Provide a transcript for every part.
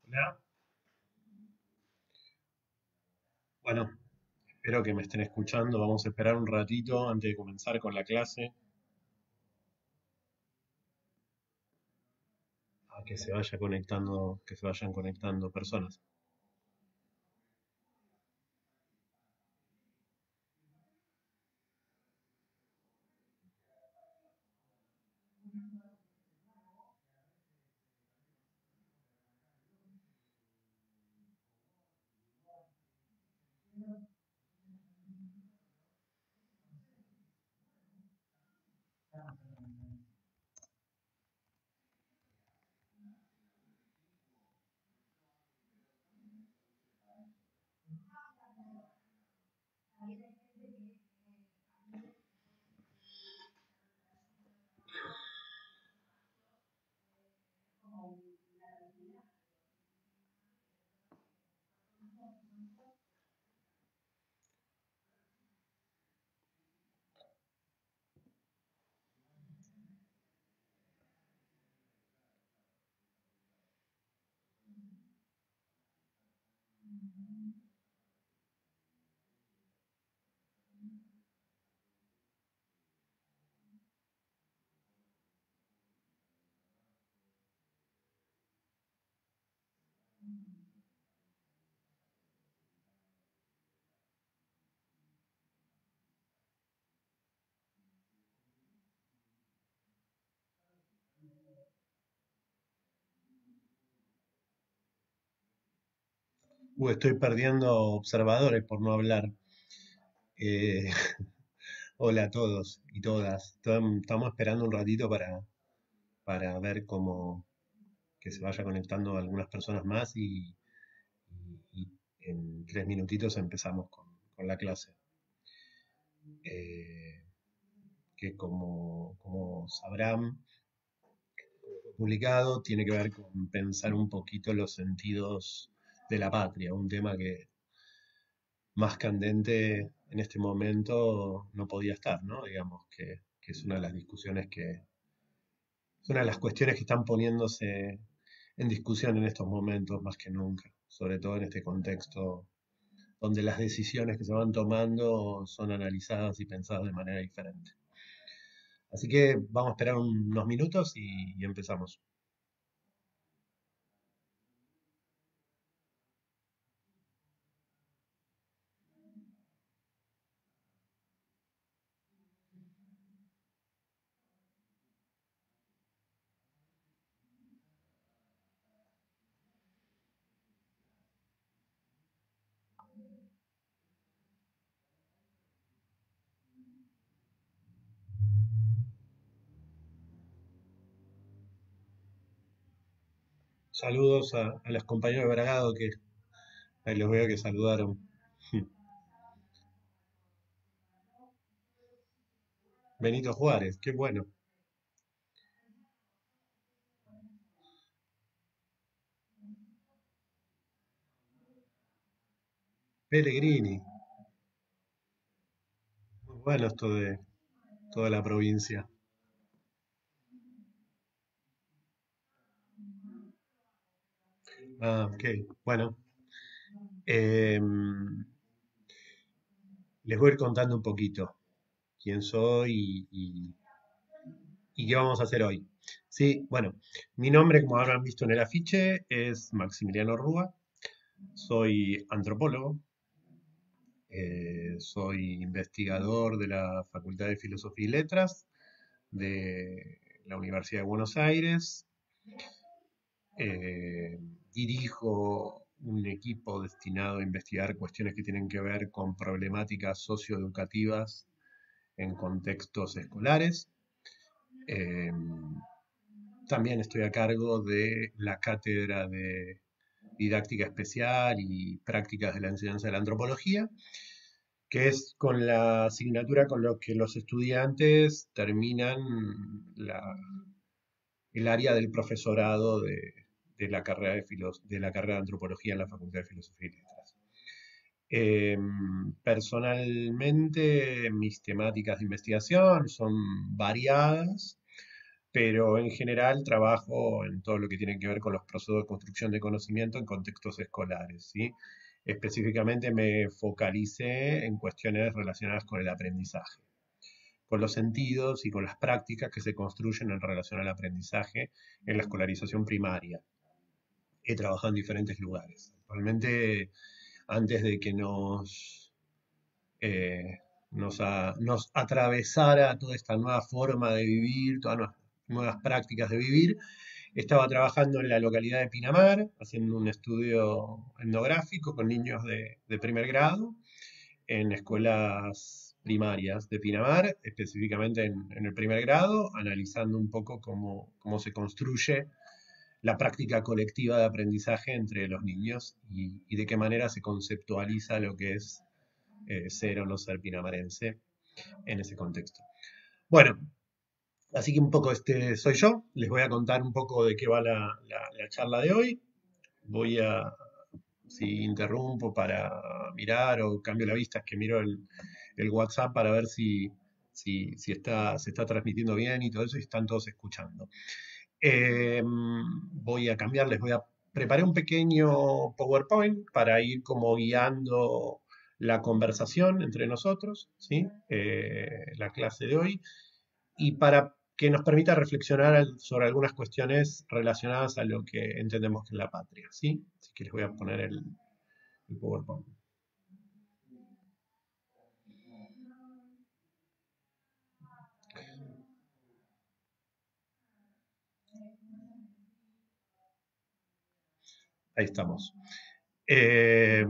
Hola. Bueno, espero que me estén escuchando. Vamos a esperar un ratito antes de comenzar con la clase a que se vaya conectando, que se vayan conectando personas. Estoy perdiendo observadores por no hablar. Eh, hola a todos y todas. Estamos esperando un ratito para ver cómo que se vaya conectando algunas personas más y en 3 minutitos empezamos con la clase. Eh, que como sabrán, publicado tiene que ver con pensar un poquito los sentidos de la patria, un tema que más candente en este momento no podía estar, ¿no? Digamos que es una de las discusiones es una de las cuestiones que están poniéndose en discusión en estos momentos más que nunca, sobre todo en este contexto donde las decisiones que se van tomando son analizadas y pensadas de manera diferente. Así que vamos a esperar unos minutos y empezamos. Saludos a los compañeros de Bragado que ahí los veo que saludaron. Benito Juárez, qué bueno. Pellegrini, muy bueno esto de toda la provincia. Ah, ok, bueno. Les voy a ir contando un poquito quién soy y qué vamos a hacer hoy. Sí, bueno, mi nombre, como habrán visto en el afiche, es Maximiliano Rúa. Soy antropólogo, soy investigador de la Facultad de Filosofía y Letras de la Universidad de Buenos Aires. Eh, Dirijo un equipo destinado a investigar cuestiones que tienen que ver con problemáticas socioeducativas en contextos escolares. Eh, También estoy a cargo de la cátedra de didáctica especial y prácticas de la enseñanza de la antropología, que es con la asignatura con lo que los estudiantes terminan el área del profesorado de la carrera de la carrera de antropología en la Facultad de Filosofía y Letras. Personalmente, mis temáticas de investigación son variadas. pero en general trabajo en todo lo que tiene que ver con los procesos de construcción de conocimiento en contextos escolares, ¿sí? Específicamente me focalicé en cuestiones relacionadas con el aprendizaje, con los sentidos y con las prácticas que se construyen en relación al aprendizaje en la escolarización primaria. He trabajado en diferentes lugares. Actualmente, antes de que eh, nos atravesara toda esta nueva forma de vivir, todas nuevas prácticas de vivir, estaba trabajando en la localidad de Pinamar, haciendo un estudio etnográfico con niños de primer grado en escuelas primarias de Pinamar, específicamente en el primer grado, analizando un poco cómo se construye la práctica colectiva de aprendizaje entre los niños y de qué manera se conceptualiza lo que es ser o no ser pinamarense en ese contexto. Bueno, así que un poco este soy yo. Les voy a contar un poco de qué va la charla de hoy. Voy a, si interrumpo para mirar o cambio la vista, es que miro el WhatsApp para ver se está transmitiendo bien y todo eso y están todos escuchando. Voy a cambiar, les voy a preparar un pequeño PowerPoint para ir como guiando la conversación entre nosotros, ¿sí? La clase de hoy, y para que nos permita reflexionar sobre algunas cuestiones relacionadas a lo que entendemos que es la patria, ¿sí? Así que les voy a poner el PowerPoint. Ahí estamos. Eh,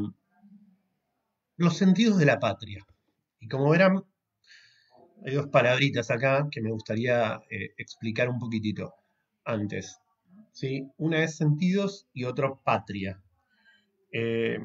los sentidos de la patria. Y como verán, hay dos palabritas acá que me gustaría explicar un poquitito antes, ¿sí? Una es sentidos y otro patria. Eh,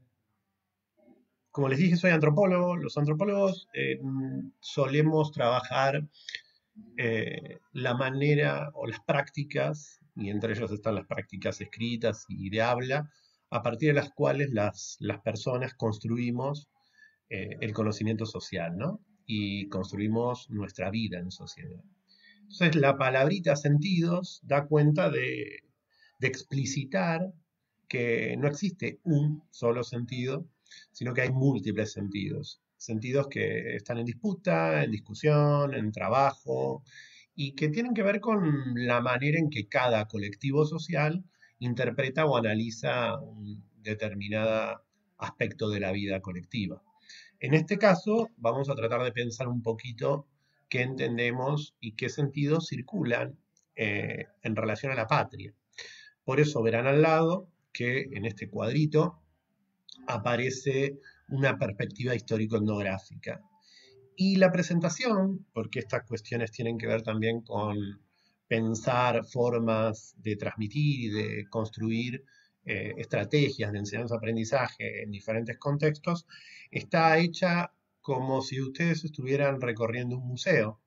como les dije, soy antropólogo. Los antropólogos solemos trabajar la manera o las prácticas, y entre ellos están las prácticas escritas y de habla, a partir de las cuales las personas construimos el conocimiento social, ¿no? Y construimos nuestra vida en sociedad. Entonces, la palabrita sentidos da cuenta de explicitar que no existe un solo sentido, sino que hay múltiples sentidos. Sentidos que están en disputa, en discusión, en trabajo, y que tienen que ver con la manera en que cada colectivo social interpreta o analiza un determinado aspecto de la vida colectiva. En este caso, vamos a tratar de pensar un poquito qué entendemos y qué sentidos circulan en relación a la patria. Por eso verán al lado que en este cuadrito aparece una perspectiva histórico-etnográfica. Y la presentación, porque estas cuestiones tienen que ver también con pensar formas de transmitir y de construir estrategias de enseñanza-aprendizaje en diferentes contextos, está hecha como si ustedes estuvieran recorriendo un museo,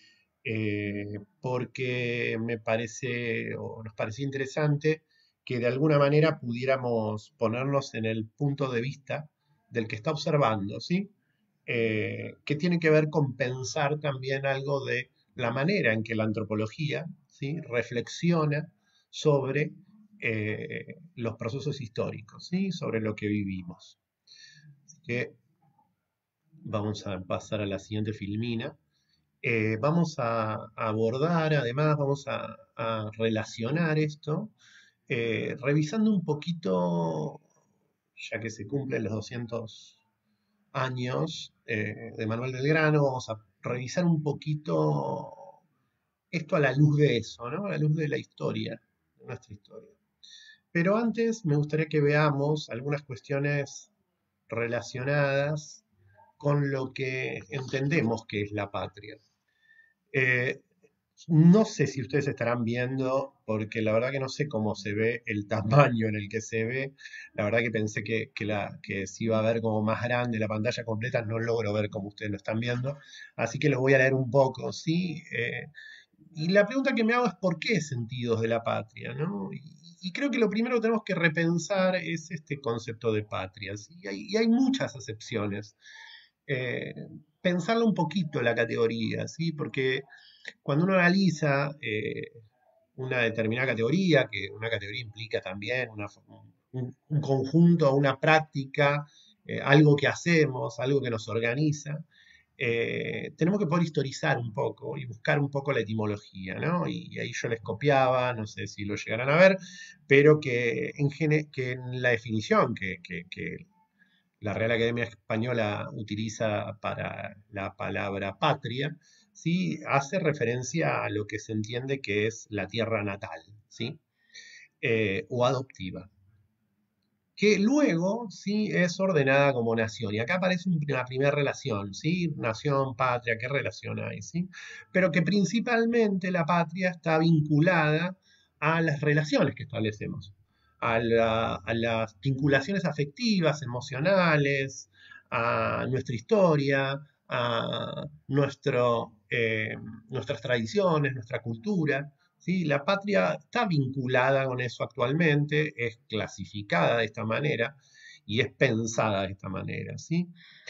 porque me parece o nos parecía interesante que de alguna manera pudiéramos ponernos en el punto de vista del que está observando, ¿sí? Que tiene que ver con pensar también algo de la manera en que la antropología, ¿sí? Reflexiona sobre los procesos históricos, ¿sí? Sobre lo que vivimos. Así que vamos a pasar a la siguiente filmina. Vamos a abordar, además, vamos a relacionar esto, revisando un poquito, ya que se cumplen los 200 años de Manuel Belgrano, vamos a revisar un poquito esto a la luz de eso, ¿no? A la luz de la historia, de nuestra historia. Pero antes me gustaría que veamos algunas cuestiones relacionadas con lo que entendemos que es la patria. Eh, no sé si ustedes estarán viendo, porque la verdad que no sé cómo se ve el tamaño en el que se ve. La verdad que pensé que se iba a ver como más grande la pantalla completa, no logro ver como ustedes lo están viendo. Así que los voy a leer un poco, ¿sí? Y la pregunta que me hago es ¿por qué sentidos de la patria, ¿no? Y creo que lo primero que tenemos que repensar es este concepto de patria, ¿sí? Y hay muchas acepciones. Eh, pensarlo un poquito la categoría, ¿sí? Porque cuando uno analiza una determinada categoría, que una categoría implica también un conjunto, una práctica, algo que hacemos, algo que nos organiza, tenemos que poder historizar un poco y buscar un poco la etimología, ¿no? Y ahí yo les copiaba, no sé si lo llegarán a ver, pero que en la definición que la Real Academia Española utiliza para la palabra patria, ¿sí? Hace referencia a lo que se entiende que es la tierra natal, ¿sí? O adoptiva, que luego sí es ordenada como nación. Y acá aparece una primera relación, ¿sí? Nación, patria, ¿qué relación hay? ¿Sí? Pero que principalmente la patria está vinculada a las relaciones que establecemos, a las vinculaciones afectivas, emocionales, a nuestra historia, a nuestras tradiciones, nuestra cultura. ¿Sí? La patria está vinculada con eso actualmente, es clasificada de esta manera y es pensada de esta manera, ¿sí?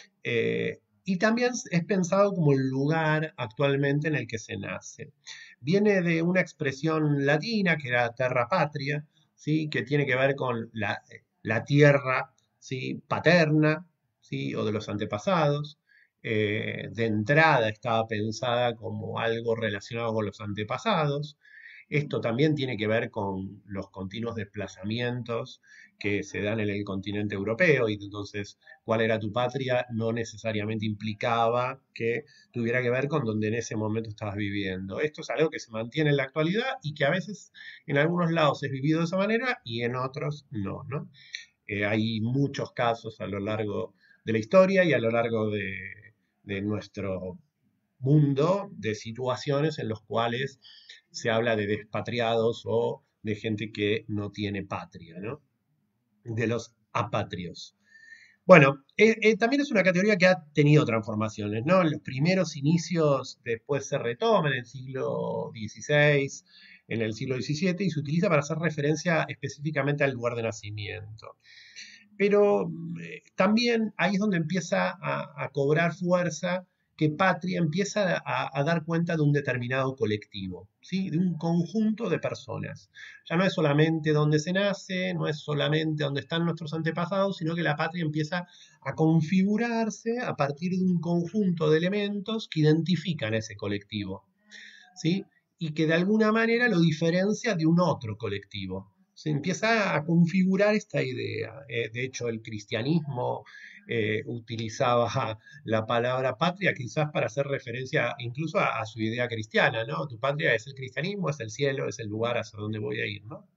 Y también es pensado como el lugar actualmente en el que se nace. Viene de una expresión latina que era terra patria, ¿sí? Que tiene que ver con la tierra, ¿sí? Paterna, ¿sí? O de los antepasados. De entrada estaba pensada como algo relacionado con los antepasados. Esto también tiene que ver con los continuos desplazamientos que se dan en el continente europeo y entonces cuál era tu patria no necesariamente implicaba que tuviera que ver con donde en ese momento estabas viviendo. Esto es algo que se mantiene en la actualidad y que a veces en algunos lados es vivido de esa manera y en otros no, ¿no? Hay muchos casos a lo largo de la historia y a lo largo de nuestro mundo de situaciones en los cuales se habla de despatriados o de gente que no tiene patria, ¿no? De los apatrios. Bueno, también es una categoría que ha tenido transformaciones, ¿no? Los primeros inicios después se retoma en el siglo XVI, en el siglo XVII, y se utiliza para hacer referencia específicamente al lugar de nacimiento. Pero también ahí es donde empieza a cobrar fuerza que patria empieza a dar cuenta de un determinado colectivo, ¿sí? De un conjunto de personas. Ya no es solamente donde se nace, no es solamente donde están nuestros antepasados, sino que la patria empieza a configurarse a partir de un conjunto de elementos que identifican a ese colectivo, ¿sí? Y que de alguna manera lo diferencia de un otro colectivo. Se empieza a configurar esta idea. De hecho, el cristianismo utilizaba la palabra patria quizás para hacer referencia incluso a su idea cristiana, ¿no? Tu patria es el cristianismo, es el cielo, es el lugar hacia donde voy a ir, ¿no?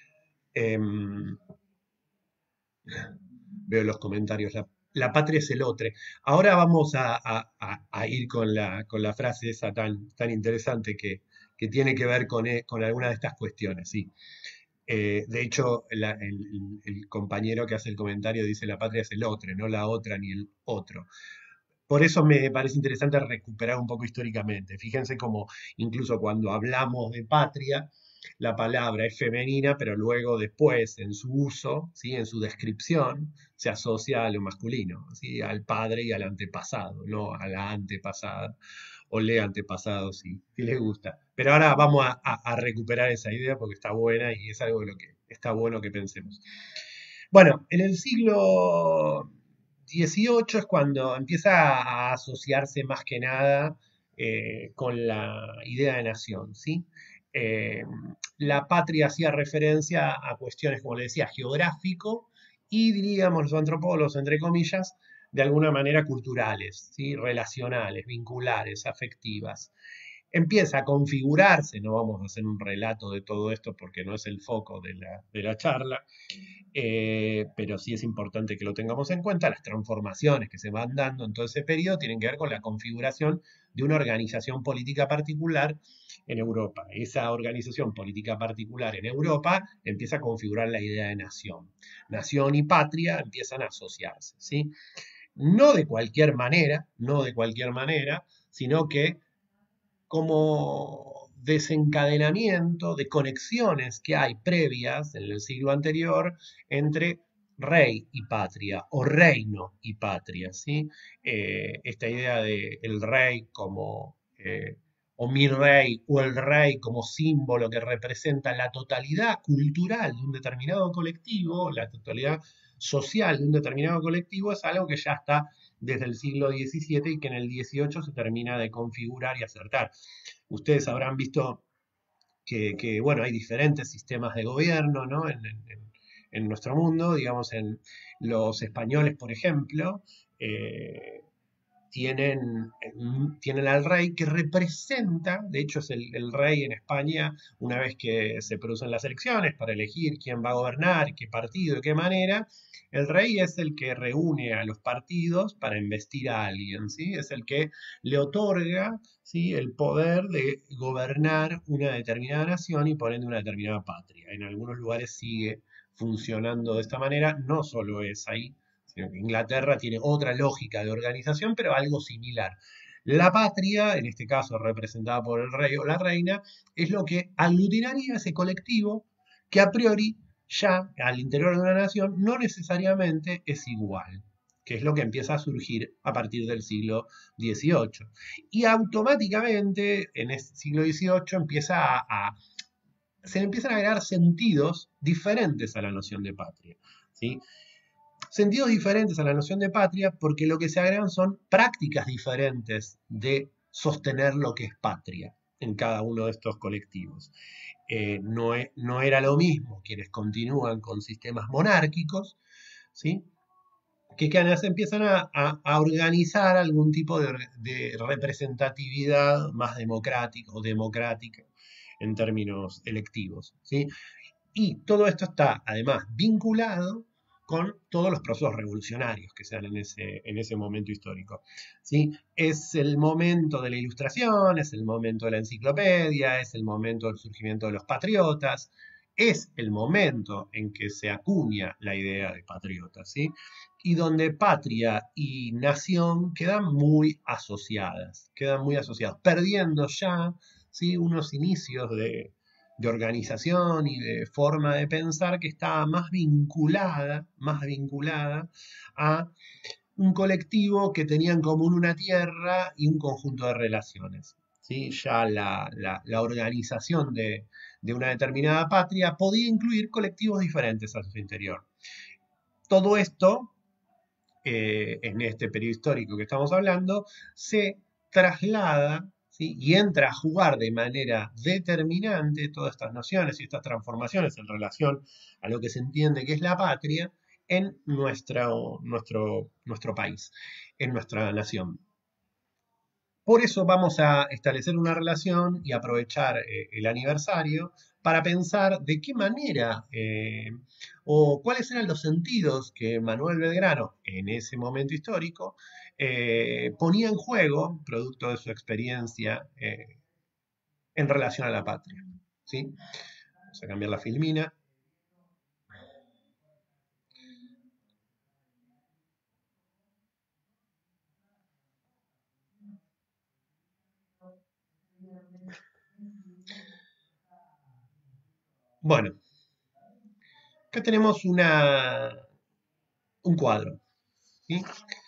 Em, Veo los comentarios, la patria es el otro. Ahora vamos a ir con la frase esa tan interesante que tiene que ver con alguna de estas cuestiones, sí. De hecho, el compañero que hace el comentario dice la patria es el otro, no la otra ni el otro. Por eso me parece interesante recuperar un poco históricamente. Fíjense cómo incluso cuando hablamos de patria, la palabra es femenina, pero luego después en su uso, ¿sí? En su descripción, se asocia a lo masculino, ¿sí? Al padre y al antepasado, no a la antepasada o le antepasado, si les gusta. Pero ahora vamos a recuperar esa idea porque está buena y es algo de lo que está bueno que pensemos. Bueno, en el siglo XVIII es cuando empieza a asociarse más que nada con la idea de nación, ¿sí? Eh, la patria hacía referencia a cuestiones, como le decía, geográfico y diríamos los antropólogos, entre comillas, de alguna manera culturales, ¿sí? Relacionales, vinculares, afectivas. Empieza a configurarse, no vamos a hacer un relato de todo esto porque no es el foco de la charla, pero sí es importante que lo tengamos en cuenta. Las transformaciones que se van dando en todo ese periodo tienen que ver con la configuración de una organización política particular en Europa. Esa organización política particular en Europa empieza a configurar la idea de nación. Nación y patria empiezan a asociarse, ¿sí? No de cualquier manera, no de cualquier manera, sino que como desencadenamiento de conexiones que hay previas en el siglo anterior entre rey y patria, o reino y patria, ¿sí? Esta idea de el rey como, o mi rey, o el rey como símbolo que representa la totalidad cultural de un determinado colectivo, la totalidad social de un determinado colectivo, es algo que ya está desde el siglo XVII y que en el XVIII se termina de configurar y acertar. Ustedes habrán visto bueno, hay diferentes sistemas de gobierno, ¿no? En nuestro mundo, digamos, en los españoles, por ejemplo, eh, tienen al rey que representa, de hecho es el rey en España, una vez que se producen las elecciones para elegir quién va a gobernar, qué partido, de qué manera, el rey es el que reúne a los partidos para investir a alguien, ¿sí? Es el que le otorga, ¿sí?, el poder de gobernar una determinada nación y por ende una determinada patria. En algunos lugares sigue funcionando de esta manera, no solo es ahí, sino que Inglaterra tiene otra lógica de organización, pero algo similar. La patria, en este caso representada por el rey o la reina, es lo que aglutinaría ese colectivo que a priori ya al interior de una nación no necesariamente es igual, que es lo que empieza a surgir a partir del siglo XVIII. Y automáticamente en el siglo XVIII se le empiezan a agregar sentidos diferentes a la noción de patria, ¿sí? Sentidos diferentes a la noción de patria porque lo que se agregan son prácticas diferentes de sostener lo que es patria en cada uno de estos colectivos. No era lo mismo quienes continúan con sistemas monárquicos, ¿sí?, que empiezan a organizar algún tipo de representatividad más democrática o democrática en términos electivos, ¿sí? Y todo esto está además vinculado con todos los procesos revolucionarios que se dan en ese momento histórico, ¿sí? Es el momento de la Ilustración, es el momento de la enciclopedia, es el momento del surgimiento de los patriotas, es el momento en que se acuña la idea de patriotas, ¿sí? Y donde patria y nación quedan muy asociadas, perdiendo ya, ¿sí?, unos inicios de organización y de forma de pensar que estaba más vinculada a un colectivo que tenía en común una tierra y un conjunto de relaciones, ¿sí? Ya la organización de una determinada patria podía incluir colectivos diferentes a su interior. Todo esto, en este periodo histórico que estamos hablando, se traslada, ¿sí?, y entra a jugar de manera determinante todas estas nociones y estas transformaciones en relación a lo que se entiende que es la patria en nuestro país, en nuestra nación. Por eso vamos a establecer una relación y aprovechar el aniversario para pensar de qué manera o cuáles eran los sentidos que Manuel Belgrano en ese momento histórico ponía en juego, producto de su experiencia en relación a la patria, ¿sí? Vamos a cambiar la filmina. Bueno, acá tenemos un cuadro, ¿sí?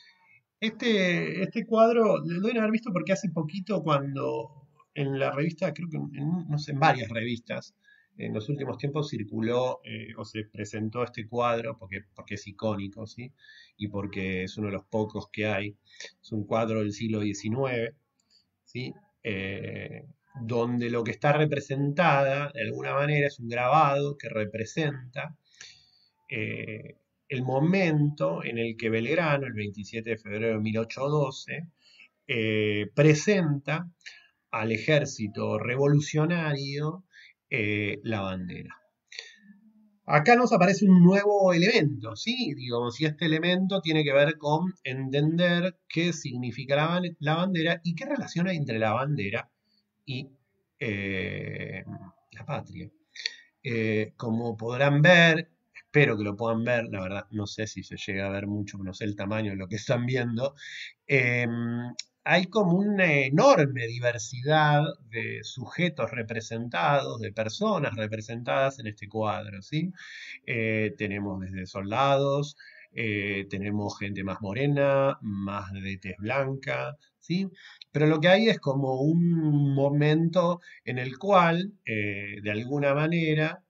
Este cuadro lo deben haber visto porque hace poquito cuando en la revista, creo que no sé, en varias revistas, en los últimos tiempos circuló o se presentó este cuadro porque es icónico, ¿sí? Y porque es uno de los pocos que hay. Es un cuadro del siglo XIX, ¿sí? Donde lo que está representada, de alguna manera, es un grabado que representa eh, el momento en el que Belgrano, el 27 de febrero de 1812, presenta al ejército revolucionario la bandera. Acá nos aparece un nuevo elemento, ¿sí? Digamos, y este elemento tiene que ver con entender qué significa la bandera y qué relación hay entre la bandera y la patria. Como podrán ver, espero que lo puedan ver, la verdad no sé si se llega a ver mucho, no sé el tamaño de lo que están viendo. hay como una enorme diversidad de sujetos representados, de personas representadas en este cuadro, ¿sí? Tenemos desde soldados, tenemos gente más morena, más de tez blanca, ¿sí? Pero lo que hay es como un momento en el cual, de alguna manera,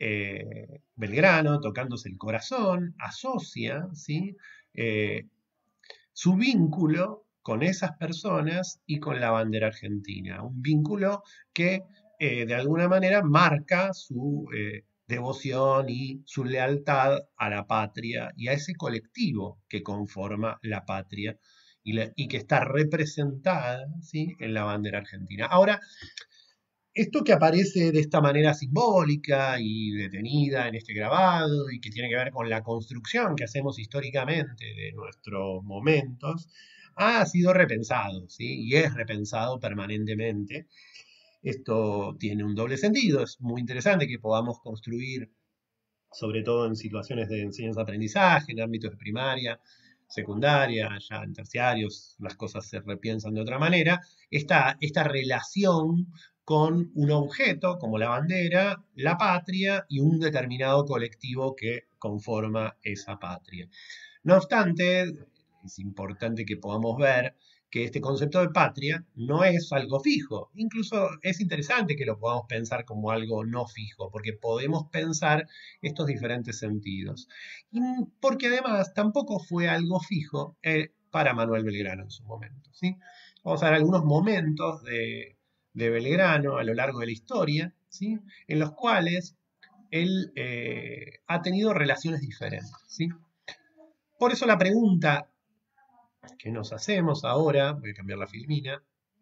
Belgrano, tocándose el corazón, asocia, ¿sí? Eh, su vínculo con esas personas y con la bandera argentina. Un vínculo que de alguna manera marca su devoción y su lealtad a la patria y a ese colectivo que conforma la patria y que está representada, ¿sí?, en la bandera argentina. Ahora, esto que aparece de esta manera simbólica y detenida en este grabado y que tiene que ver con la construcción que hacemos históricamente de nuestros momentos, ha sido repensado, ¿sí? Y es repensado permanentemente. Esto tiene un doble sentido, es muy interesante que podamos construir, sobre todo en situaciones de enseñanza-aprendizaje, en ámbitos de primaria, secundaria, ya en terciarios las cosas se repiensan de otra manera, esta relación con un objeto como la bandera, la patria y un determinado colectivo que conforma esa patria. No obstante, es importante que podamos ver que este concepto de patria no es algo fijo. Incluso es interesante que lo podamos pensar como algo no fijo, porque podemos pensar estos diferentes sentidos. Y porque además tampoco fue algo fijo para Manuel Belgrano en su momento, ¿sí? Vamos a ver algunos momentos de Belgrano a lo largo de la historia, ¿sí?, en los cuales él ha tenido relaciones diferentes, ¿sí? Por eso la pregunta que nos hacemos ahora, voy a cambiar la filmina,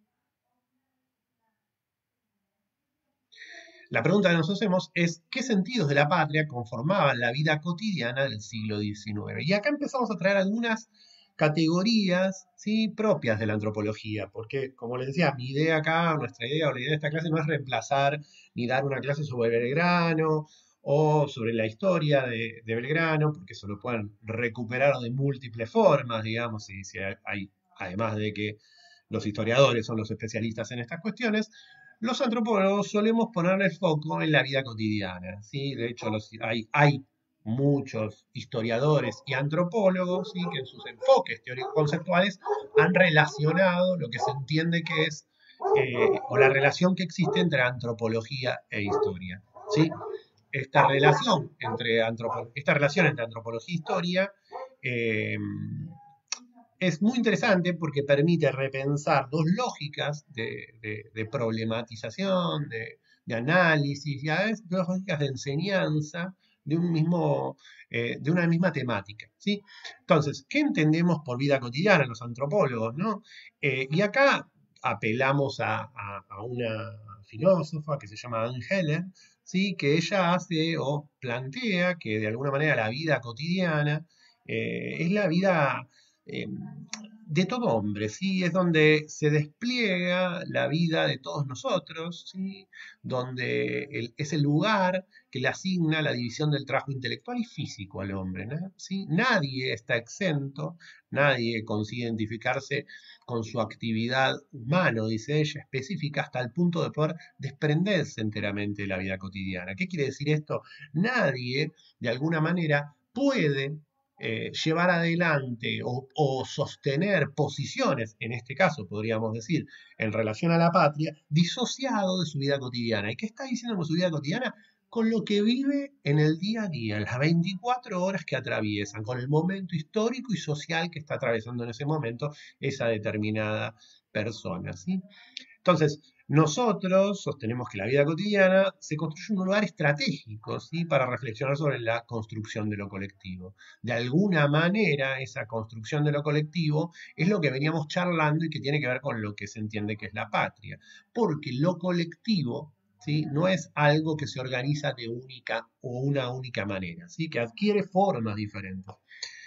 la pregunta que nos hacemos es ¿qué sentidos de la patria conformaban la vida cotidiana del siglo XIX? Y acá empezamos a traer algunas categorías, ¿sí?, propias de la antropología, porque como les decía, mi idea acá, nuestra idea o la idea de esta clase no es reemplazar ni dar una clase sobre Belgrano o sobre la historia de Belgrano, porque eso lo pueden recuperar de múltiples formas, digamos, y si hay, además de que los historiadores son los especialistas en estas cuestiones, los antropólogos solemos poner el foco en la vida cotidiana, ¿sí? De hecho, hay muchos historiadores y antropólogos, ¿sí?, que en sus enfoques teórico-conceptuales han relacionado lo que se entiende que es, o la relación que existe entre antropología e historia, ¿sí? Esta relación entre antropología e historia eh, es muy interesante porque permite repensar dos lógicas de problematización, de análisis, y a veces dos lógicas de enseñanza de un mismo, de una misma temática, ¿sí? Entonces, ¿qué entendemos por vida cotidiana los antropólogos, no? Y acá apelamos a una filósofa que se llama Anne Heller, ¿sí?, que ella hace o plantea que de alguna manera la vida cotidiana es la vida eh, de todo hombre, ¿sí? Es donde se despliega la vida de todos nosotros, ¿sí? Donde es el lugar que le asigna la división del trabajo intelectual y físico al hombre, ¿no? ¿Sí? Nadie está exento, nadie consigue identificarse con su actividad humana, dice ella, específica, hasta el punto de poder desprenderse enteramente de la vida cotidiana. ¿Qué quiere decir esto? Nadie, de alguna manera, puede llevar adelante o sostener posiciones, en este caso podríamos decir, en relación a la patria, disociado de su vida cotidiana. ¿Y qué está diciendo con su vida cotidiana? Con lo que vive en el día a día, en las 24 horas que atraviesan, con el momento histórico y social que está atravesando en ese momento esa determinada persona, ¿sí? Entonces, nosotros sostenemos que la vida cotidiana se construye en un lugar estratégico, ¿sí?, para reflexionar sobre la construcción de lo colectivo. De alguna manera, esa construcción de lo colectivo es lo que veníamos charlando y que tiene que ver con lo que se entiende que es la patria. Porque lo colectivo, ¿sí?, no es algo que se organiza de única o una única manera, ¿sí?, que adquiere formas diferentes.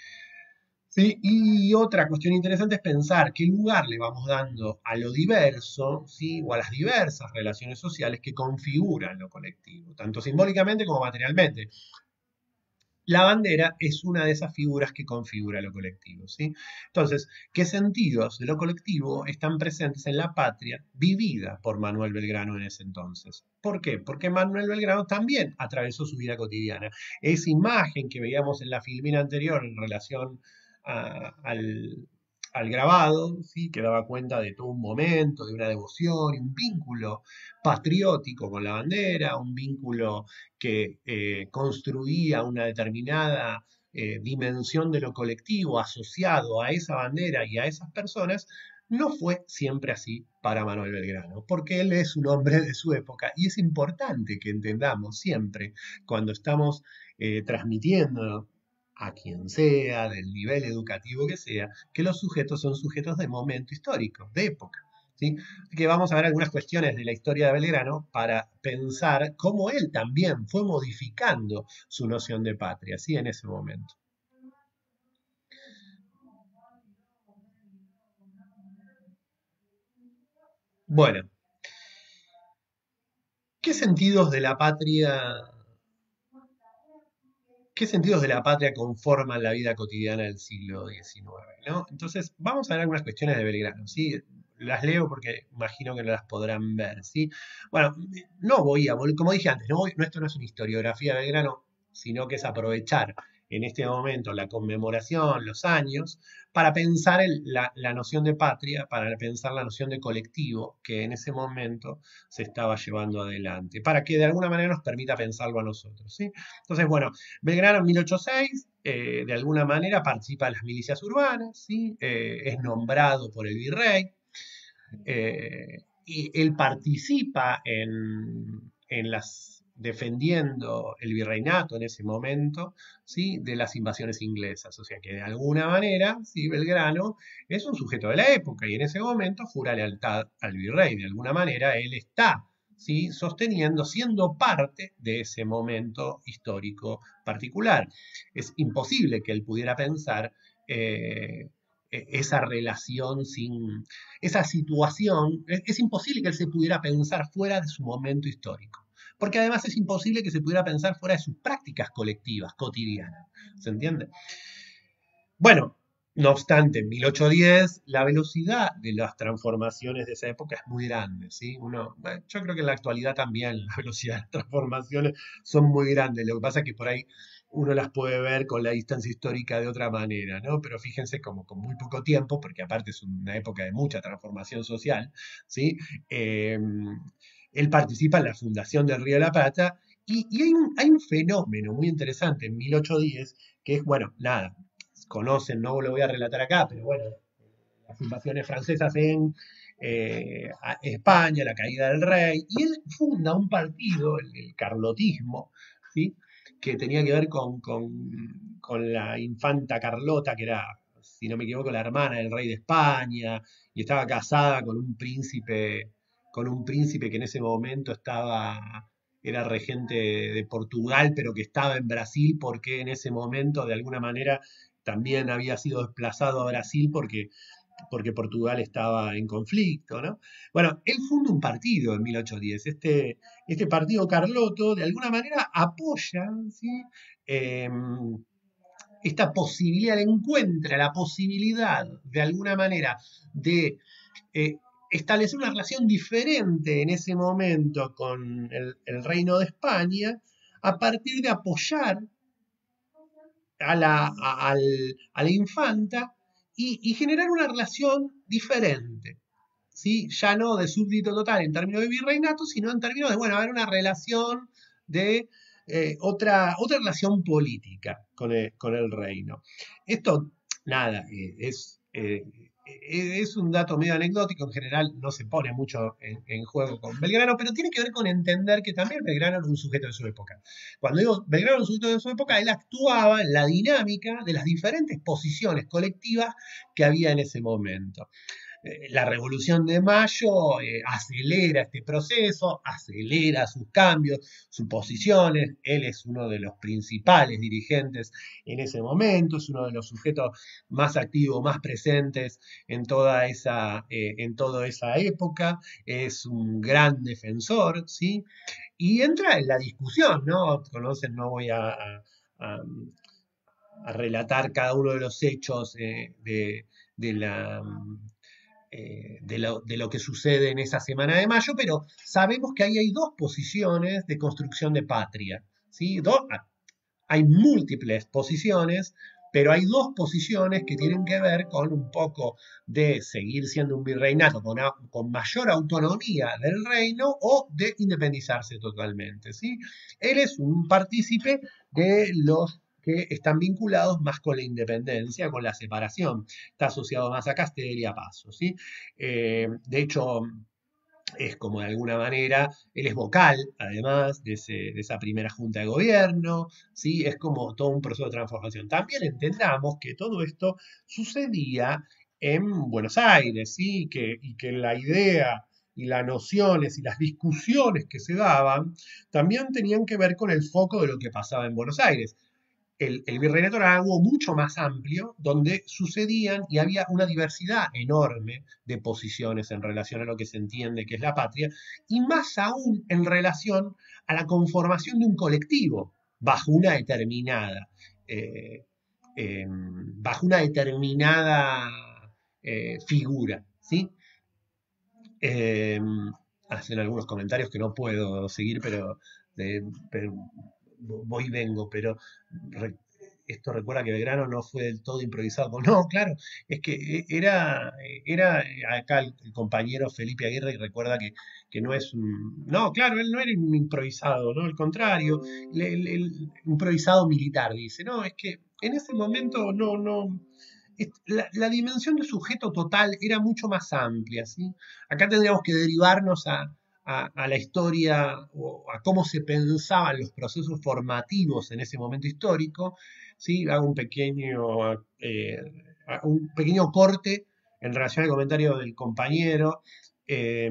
Sí, y otra cuestión interesante es pensar qué lugar le vamos dando a lo diverso, ¿sí?, o a las diversas relaciones sociales que configuran lo colectivo, tanto simbólicamente como materialmente. la bandera es una de esas figuras que configura lo colectivo, ¿sí? Entonces, ¿qué sentidos de lo colectivo están presentes en la patria vivida por Manuel Belgrano en ese entonces? ¿Por qué? Porque Manuel Belgrano también atravesó su vida cotidiana. Esa imagen que veíamos en la filmina anterior en relación al grabado, ¿sí? Que daba cuenta de todo un momento, de una devoción y un vínculo patriótico con la bandera, un vínculo que construía una determinada dimensión de lo colectivo asociado a esa bandera y a esas personas, no fue siempre así para Manuel Belgrano, porque él es un hombre de su época y es importante que entendamos siempre cuando estamos transmitiendo a quien sea, del nivel educativo que sea, que los sujetos son sujetos de momento histórico, de época. ¿Sí? Así que vamos a ver algunas cuestiones de la historia de Belgrano para pensar cómo él también fue modificando su noción de patria, ¿sí? En ese momento. Bueno, ¿qué sentidos de la patria, qué sentidos de la patria conforman la vida cotidiana del siglo XIX, ¿no? Entonces, vamos a ver algunas cuestiones de Belgrano, ¿sí? Las leo porque imagino que no las podrán ver, ¿sí? Bueno, no voy a, como dije antes, esto no es una historiografía de Belgrano, sino que es aprovechar en este momento la conmemoración, los años, para pensar la noción de patria, para pensar la noción de colectivo que en ese momento se estaba llevando adelante, para que de alguna manera nos permita pensarlo a nosotros, ¿sí? Entonces, bueno, Belgrano en 1806, de alguna manera participa en las milicias urbanas, ¿sí? Es nombrado por el virrey, y él participa en las defendiendo el virreinato en ese momento, ¿sí? De las invasiones inglesas. O sea que de alguna manera, ¿sí? Belgrano es un sujeto de la época y en ese momento jura lealtad al virrey. De alguna manera él está, ¿sí? Sosteniendo, siendo parte de ese momento histórico particular. Es imposible que él pudiera pensar esa relación sin esa situación. Es imposible que él se pudiera pensar fuera de su momento histórico. Porque además es imposible que se pudiera pensar fuera de sus prácticas colectivas, cotidianas. ¿Se entiende? Bueno, no obstante, en 1810 la velocidad de las transformaciones de esa época es muy grande, ¿sí? Yo creo que en la actualidad también la velocidad de las transformaciones son muy grandes. Lo que pasa es que por ahí uno las puede ver con la distancia histórica de otra manera, ¿no? Pero fíjense como con muy poco tiempo, porque aparte es una época de mucha transformación social, ¿sí? Eh, Él participa en la fundación del Río de la Plata y hay un fenómeno muy interesante en 1810 que es, bueno, nada, conocen, no lo voy a relatar acá, pero bueno, las invasiones francesas en España, la caída del rey, y él funda un partido, el carlotismo, ¿sí? Que tenía que ver con la infanta Carlota, que era, si no me equivoco, la hermana del rey de España, y estaba casada con un príncipe que en ese momento era regente de Portugal, pero que estaba en Brasil porque en ese momento, de alguna manera, también había sido desplazado a Brasil porque Portugal estaba en conflicto, ¿no? Bueno, él funda un partido en 1810. Este partido Carloto, de alguna manera, apoya, ¿sí? Eh, esta posibilidad, encuentra la posibilidad, de alguna manera, de eh, establecer una relación diferente en ese momento con el Reino de España, a partir de apoyar a la infanta y generar una relación diferente. ¿Sí? Ya no de súbdito total en términos de virreinato, sino en términos de, bueno, haber una relación de otra relación política con el reino. Esto, nada, es un dato medio anecdótico, en general no se pone mucho en juego con Belgrano, pero tiene que ver con entender que también Belgrano era un sujeto de su época. Cuando digo Belgrano era un sujeto de su época, él actuaba en la dinámica de las diferentes posiciones colectivas que había en ese momento. La Revolución de Mayo acelera este proceso, acelera sus cambios, sus posiciones. Él es uno de los principales dirigentes en ese momento, es uno de los sujetos más activos, más presentes en toda esa época. Es un gran defensor, ¿sí? Y entra en la discusión, ¿no? Conocen, no voy a- a relatar cada uno de los hechos de la, de lo que sucede en esa semana de mayo, pero sabemos que ahí hay dos posiciones de construcción de patria, ¿sí? Hay múltiples posiciones, pero hay dos posiciones que tienen que ver con un poco de seguir siendo un virreinato con mayor autonomía del reino o de independizarse totalmente, ¿sí? Él es un partícipe de los que están vinculados más con la independencia, con la separación. Está asociado más a Castel y a Paso, ¿sí? De hecho, es como de alguna manera, él es vocal, además, de esa primera junta de gobierno, ¿sí? Es como todo un proceso de transformación. También entendamos que todo esto sucedía en Buenos Aires, ¿sí? Y que la idea y las nociones y las discusiones que se daban también tenían que ver con el foco de lo que pasaba en Buenos Aires. El virreinato era algo mucho más amplio, donde sucedían y había una diversidad enorme de posiciones en relación a lo que se entiende que es la patria, y más aún en relación a la conformación de un colectivo bajo una determinada, eh, bajo una determinada figura, ¿sí? Eh, Hacen algunos comentarios que no puedo seguir, pero voy y vengo, pero re- esto recuerda que Belgrano no fue del todo improvisado. No, claro, es que era acá el compañero Felipe Aguirre y recuerda que no es un... No, claro, él no era un improvisado, ¿no? Al contrario, el improvisado militar, dice. No, es que en ese momento no... La dimensión de sujeto total era mucho más amplia, ¿sí? Acá tendríamos que derivarnos a la historia o a cómo se pensaban los procesos formativos en ese momento histórico, ¿sí? Hago un pequeño corte en relación al comentario del compañero. Eh,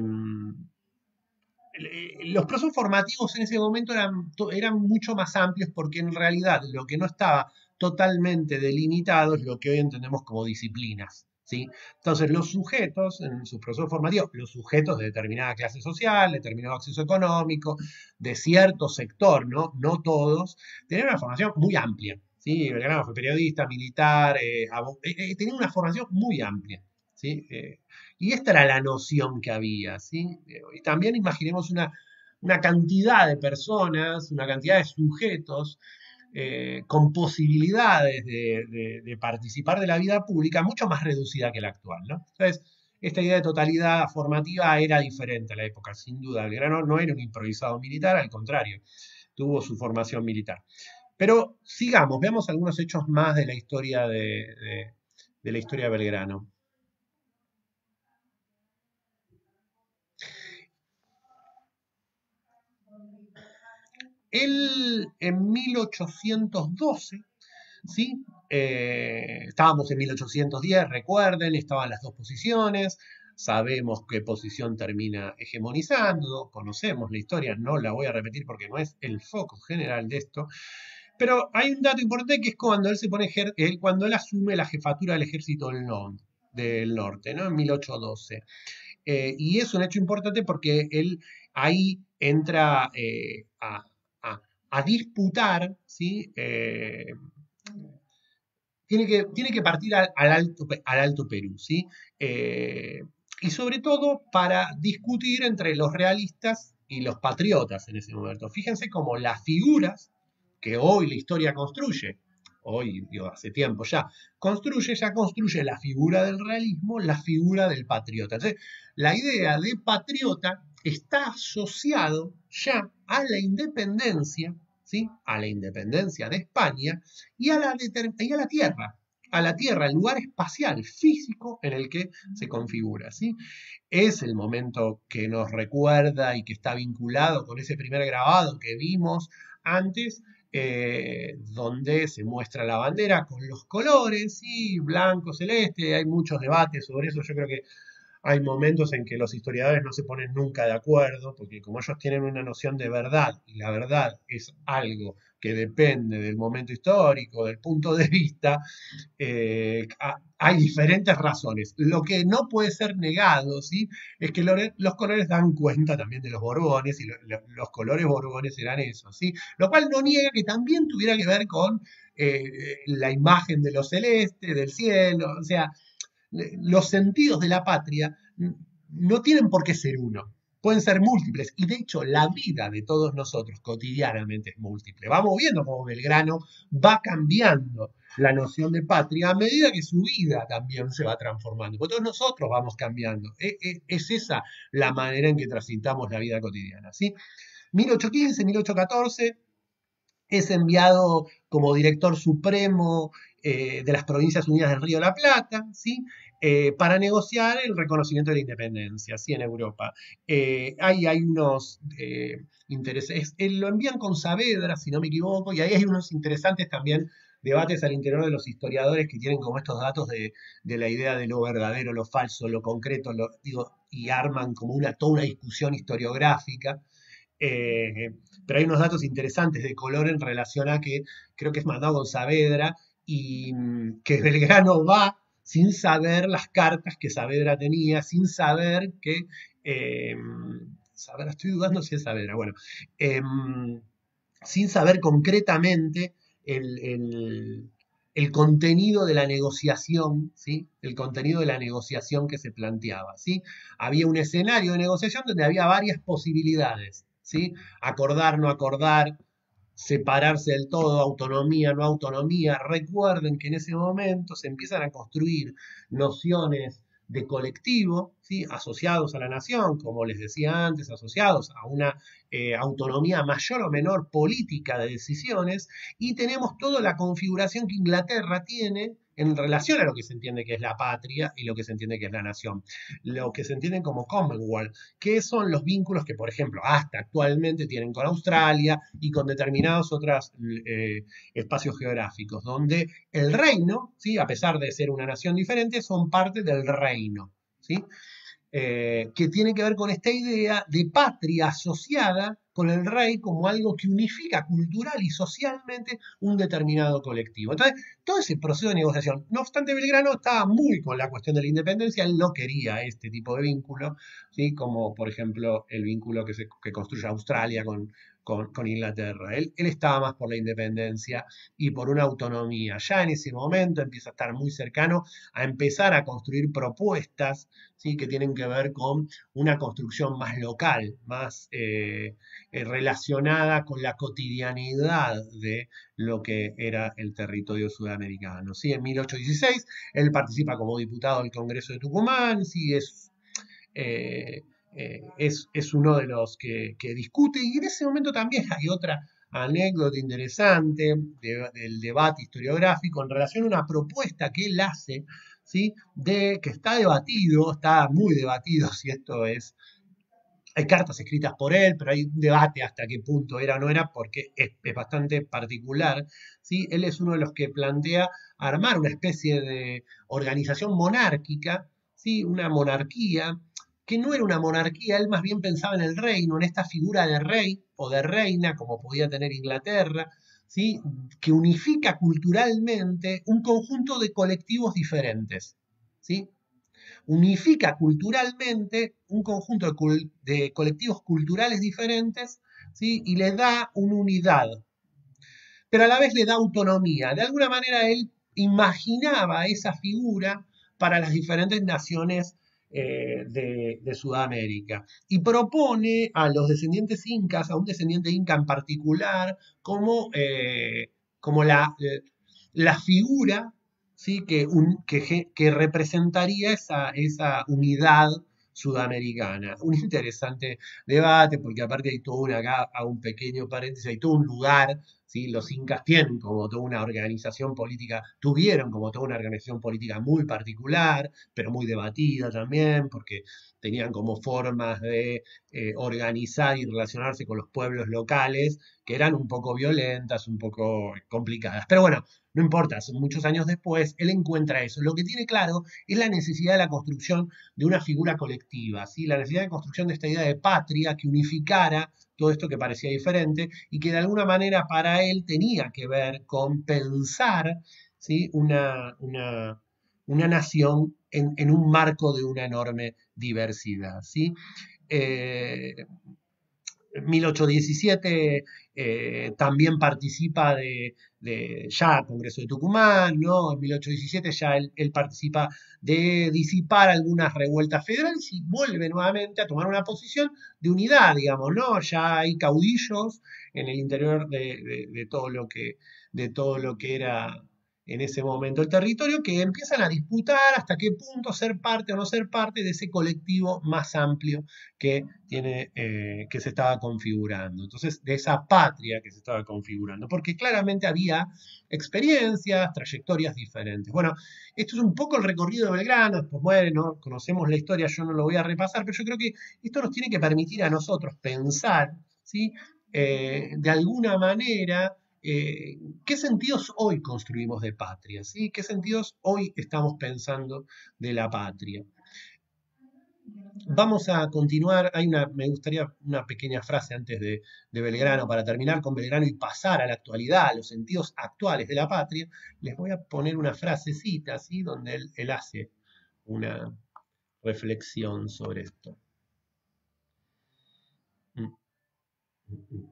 los procesos formativos en ese momento eran mucho más amplios porque en realidad lo que no estaba totalmente delimitado es lo que hoy entendemos como disciplinas. ¿Sí? Entonces los sujetos en sus procesos formativos, los sujetos de determinada clase social, determinado acceso económico, de cierto sector, no todos, tenían una formación muy amplia. ¿Sí? Belgrano fue periodista, militar, tenía una formación muy amplia. ¿Sí? Y esta era la noción que había, ¿sí? Y también imaginemos una cantidad de personas, una cantidad de sujetos con posibilidades de participar de la vida pública mucho más reducida que la actual, ¿no? Entonces, esta idea de totalidad formativa era diferente a la época, sin duda. Belgrano no era un improvisado militar, al contrario, tuvo su formación militar. Pero sigamos, veamos algunos hechos más de la historia de la historia de Belgrano. Él en 1812, ¿sí? Estábamos en 1810, recuerden, estaban las dos posiciones, sabemos qué posición termina hegemonizando, conocemos la historia, no la voy a repetir porque no es el foco general de esto, pero hay un dato importante que es cuando él se pone, cuando él asume la jefatura del ejército del norte, ¿no? En 1812. Y es un hecho importante porque él ahí entra a, a disputar, ¿sí? Tiene que partir al Alto Perú, ¿sí? Eh, y sobre todo para discutir entre los realistas y los patriotas en ese momento. Fíjense cómo las figuras que hoy la historia construye, hoy, digo, hace tiempo ya construye la figura del realismo, la figura del patriota. Entonces, la idea de patriota está asociado ya a la independencia, ¿sí? A la independencia de España y y a la Tierra, el lugar espacial, físico en el que se configura, ¿sí? Es el momento que nos recuerda y que está vinculado con ese primer grabado que vimos antes, donde se muestra la bandera con los colores, ¿sí? Blanco, celeste, hay muchos debates sobre eso, yo creo que hay momentos en que los historiadores no se ponen nunca de acuerdo, porque como ellos tienen una noción de verdad, y la verdad es algo que depende del momento histórico, del punto de vista, hay diferentes razones. Lo que no puede ser negado, ¿sí? Es que los colores dan cuenta también de los Borbones, y los colores Borbones eran eso, ¿sí? Lo cual no niega que también tuviera que ver con la imagen de lo celeste, del cielo, o sea, los sentidos de la patria no tienen por qué ser uno, pueden ser múltiples, y de hecho la vida de todos nosotros cotidianamente es múltiple. Vamos viendo cómo Belgrano va cambiando la noción de patria a medida que su vida también se va transformando, porque todos nosotros vamos cambiando. Es esa la manera en que transitamos la vida cotidiana, ¿sí? 1815, 1814 es enviado como director supremo de las Provincias Unidas del Río de la Plata, ¿sí? Para negociar el reconocimiento de la independencia, ¿sí? En Europa. Hay unos intereses, lo envían con Saavedra, si no me equivoco, y ahí hay unos interesantes también debates al interior de los historiadores que tienen como estos datos de la idea de lo verdadero, lo falso, lo concreto, y arman como toda una discusión historiográfica. Eh, pero hay unos datos interesantes de color en relación a que creo que es mandado con Saavedra y que Belgrano va sin saber las cartas que Saavedra tenía, sin saber que... Saavedra, estoy dudando si es Saavedra, bueno, eh, sin saber concretamente el, el, el contenido de la negociación, ¿sí? El contenido de la negociación que se planteaba, ¿sí? Había un escenario de negociación donde había varias posibilidades, ¿sí? Acordar, no acordar, separarse del todo, autonomía, no autonomía. Recuerden que en ese momento se empiezan a construir nociones de colectivo, ¿sí? Asociados a la nación, como les decía antes, asociados a una autonomía mayor o menor política de decisiones, y tenemos toda la configuración que Inglaterra tiene en relación a lo que se entiende que es la patria y lo que se entiende que es la nación, lo que se entiende como Commonwealth, que son los vínculos que, por ejemplo, hasta actualmente tienen con Australia y con determinados otros espacios geográficos, donde el reino, ¿sí? A pesar de ser una nación diferente, son parte del reino, ¿sí? Que tiene que ver con esta idea de patria asociada con el rey como algo que unifica cultural y socialmente un determinado colectivo. Entonces, todo ese proceso de negociación, no obstante, Belgrano estaba muy con la cuestión de la independencia, él no quería este tipo de vínculo, ¿sí? Como por ejemplo el vínculo que construye Australia con Inglaterra. Él estaba más por la independencia y por una autonomía. Ya en ese momento empieza a estar muy cercano a empezar a construir propuestas, ¿sí? Que tienen que ver con una construcción más local, más relacionada con la cotidianidad de lo que era el territorio sudamericano, ¿sí? En 1816 él participa como diputado del Congreso de Tucumán, ¿sí? Eh, es uno de los que discute, y en ese momento también hay otra anécdota interesante del debate historiográfico en relación a una propuesta que él hace, ¿sí? Que está debatido, está muy debatido si esto es... Hay cartas escritas por él, pero hay un debate hasta qué punto era o no era, porque es bastante particular, ¿sí? Él es uno de los que plantea armar una especie de organización monárquica, ¿sí? Una monarquía, que no era una monarquía, él más bien pensaba en el reino, en esta figura de rey o de reina, como podía tener Inglaterra, ¿sí? Que unifica culturalmente un conjunto de colectivos diferentes, ¿sí? Unifica culturalmente un conjunto de colectivos culturales diferentes, ¿sí? Y le da una unidad, pero a la vez le da autonomía. De alguna manera él imaginaba esa figura para las diferentes naciones de Sudamérica y propone a los descendientes incas, a un descendiente inca en particular, como la figura, ¿sí? Que representaría esa unidad sudamericana. Un interesante debate, porque aparte hay todo acá, a un pequeño paréntesis, hay todo un lugar ¿sí? Los incas tienen como toda una organización política, tuvieron como toda una organización política muy particular, pero muy debatida también, porque tenían como formas de organizar y relacionarse con los pueblos locales que eran un poco violentas, un poco complicadas. Pero bueno, no importa, son muchos años después, él encuentra eso. Lo que tiene claro es la necesidad de la construcción de una figura colectiva, ¿sí? La necesidad de construcción de esta idea de patria que unificara todo esto que parecía diferente y que de alguna manera para él tenía que ver con pensar, ¿sí? Una nación en un marco de una enorme diversidad, ¿sí? Eh, 1817 también participa de ya Congreso de Tucumán, ¿no? En 1817 ya él participa de disipar algunas revueltas federales y vuelve nuevamente a tomar una posición de unidad, digamos, ¿no? Ya hay caudillos en el interior de todo lo que era en ese momento el territorio, que empiezan a disputar hasta qué punto ser parte o no ser parte de ese colectivo más amplio que se estaba configurando. Entonces, de esa patria que se estaba configurando, porque claramente había experiencias, trayectorias diferentes. Bueno, esto es un poco el recorrido de Belgrano, después, bueno, conocemos la historia, yo no lo voy a repasar, pero yo creo que esto nos tiene que permitir a nosotros pensar, ¿sí? De alguna manera, ¿qué sentidos hoy construimos de patria? ¿Sí? ¿Qué sentidos hoy estamos pensando de la patria? Vamos a continuar. Me gustaría una pequeña frase antes de Belgrano para terminar con Belgrano y pasar a la actualidad, a los sentidos actuales de la patria. Les voy a poner una frasecita así donde él hace una reflexión sobre esto. Mm, mm, mm.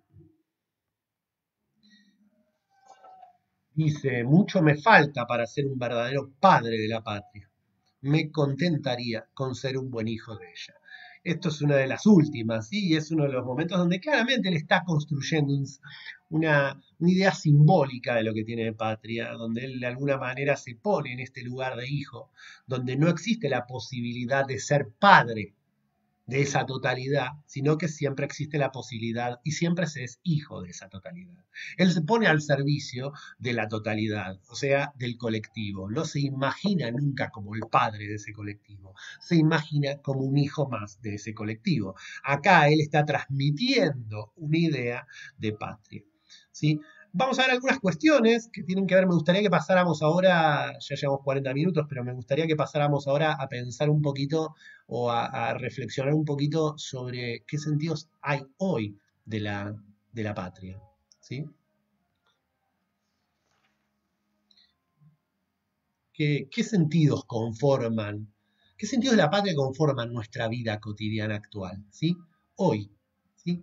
Dice, mucho me falta para ser un verdadero padre de la patria. Me contentaría con ser un buen hijo de ella. Esto es una de las últimas, ¿sí? Y es uno de los momentos donde claramente él está construyendo una idea simbólica de lo que tiene de patria, donde él de alguna manera se pone en este lugar de hijo, donde no existe la posibilidad de ser padre de esa totalidad, sino que siempre existe la posibilidad y siempre se es hijo de esa totalidad. Él se pone al servicio de la totalidad, o sea, del colectivo. No se imagina nunca como el padre de ese colectivo, se imagina como un hijo más de ese colectivo. Acá él está transmitiendo una idea de patria, ¿sí? Vamos a ver algunas cuestiones que tienen que ver, me gustaría que pasáramos ahora, ya llevamos 40 minutos, pero me gustaría que pasáramos ahora a pensar un poquito o a reflexionar un poquito sobre qué sentidos hay hoy de la patria, ¿sí? ¿Qué sentidos conforman, qué sentidos de la patria conforman nuestra vida cotidiana actual, ¿sí? Hoy, ¿sí?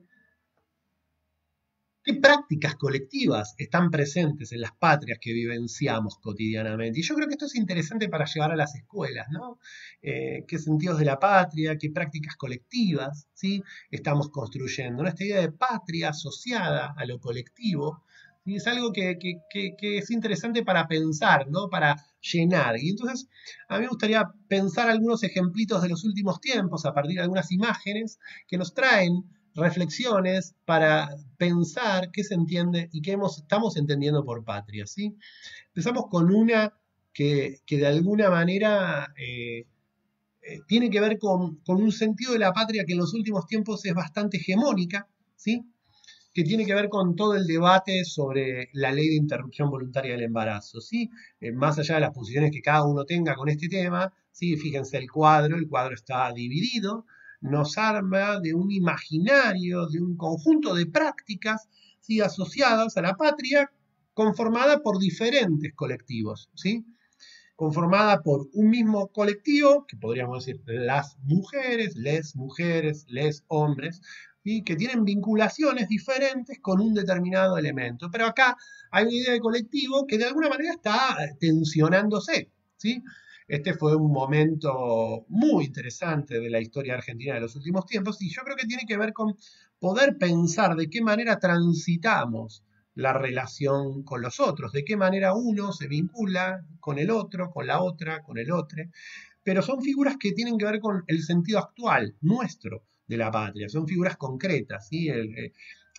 ¿Qué prácticas colectivas están presentes en las patrias que vivenciamos cotidianamente? Y yo creo que esto es interesante para llevar a las escuelas, ¿no? ¿Qué sentidos de la patria, qué prácticas colectivas, ¿sí? Estamos construyendo? ¿No? Esta idea de patria asociada a lo colectivo, ¿sí? Es algo que es interesante para pensar, ¿no? Para llenar. Y entonces, a mí me gustaría pensar algunos ejemplitos de los últimos tiempos a partir de algunas imágenes que nos traen reflexiones para pensar qué se entiende y qué estamos entendiendo por patria, ¿sí? Empezamos con una que de alguna manera tiene que ver con un sentido de la patria que en los últimos tiempos es bastante hegemónica, ¿sí? Que tiene que ver con todo el debate sobre la ley de interrupción voluntaria del embarazo, ¿sí? Más allá de las posiciones que cada uno tenga con este tema, ¿sí? Fíjense el cuadro está dividido, nos arma de un imaginario, de un conjunto de prácticas, ¿sí? Asociadas a la patria, conformada por diferentes colectivos, ¿sí? Conformada por un mismo colectivo, que podríamos decir las mujeres, les hombres, y que tienen vinculaciones diferentes con un determinado elemento. Pero acá hay una idea de colectivo que de alguna manera está tensionándose, ¿sí? Este fue un momento muy interesante de la historia argentina de los últimos tiempos y yo creo que tiene que ver con poder pensar de qué manera transitamos la relación con los otros, de qué manera uno se vincula con el otro, con la otra, con el otro, pero son figuras que tienen que ver con el sentido actual, nuestro, de la patria, son figuras concretas, ¿sí?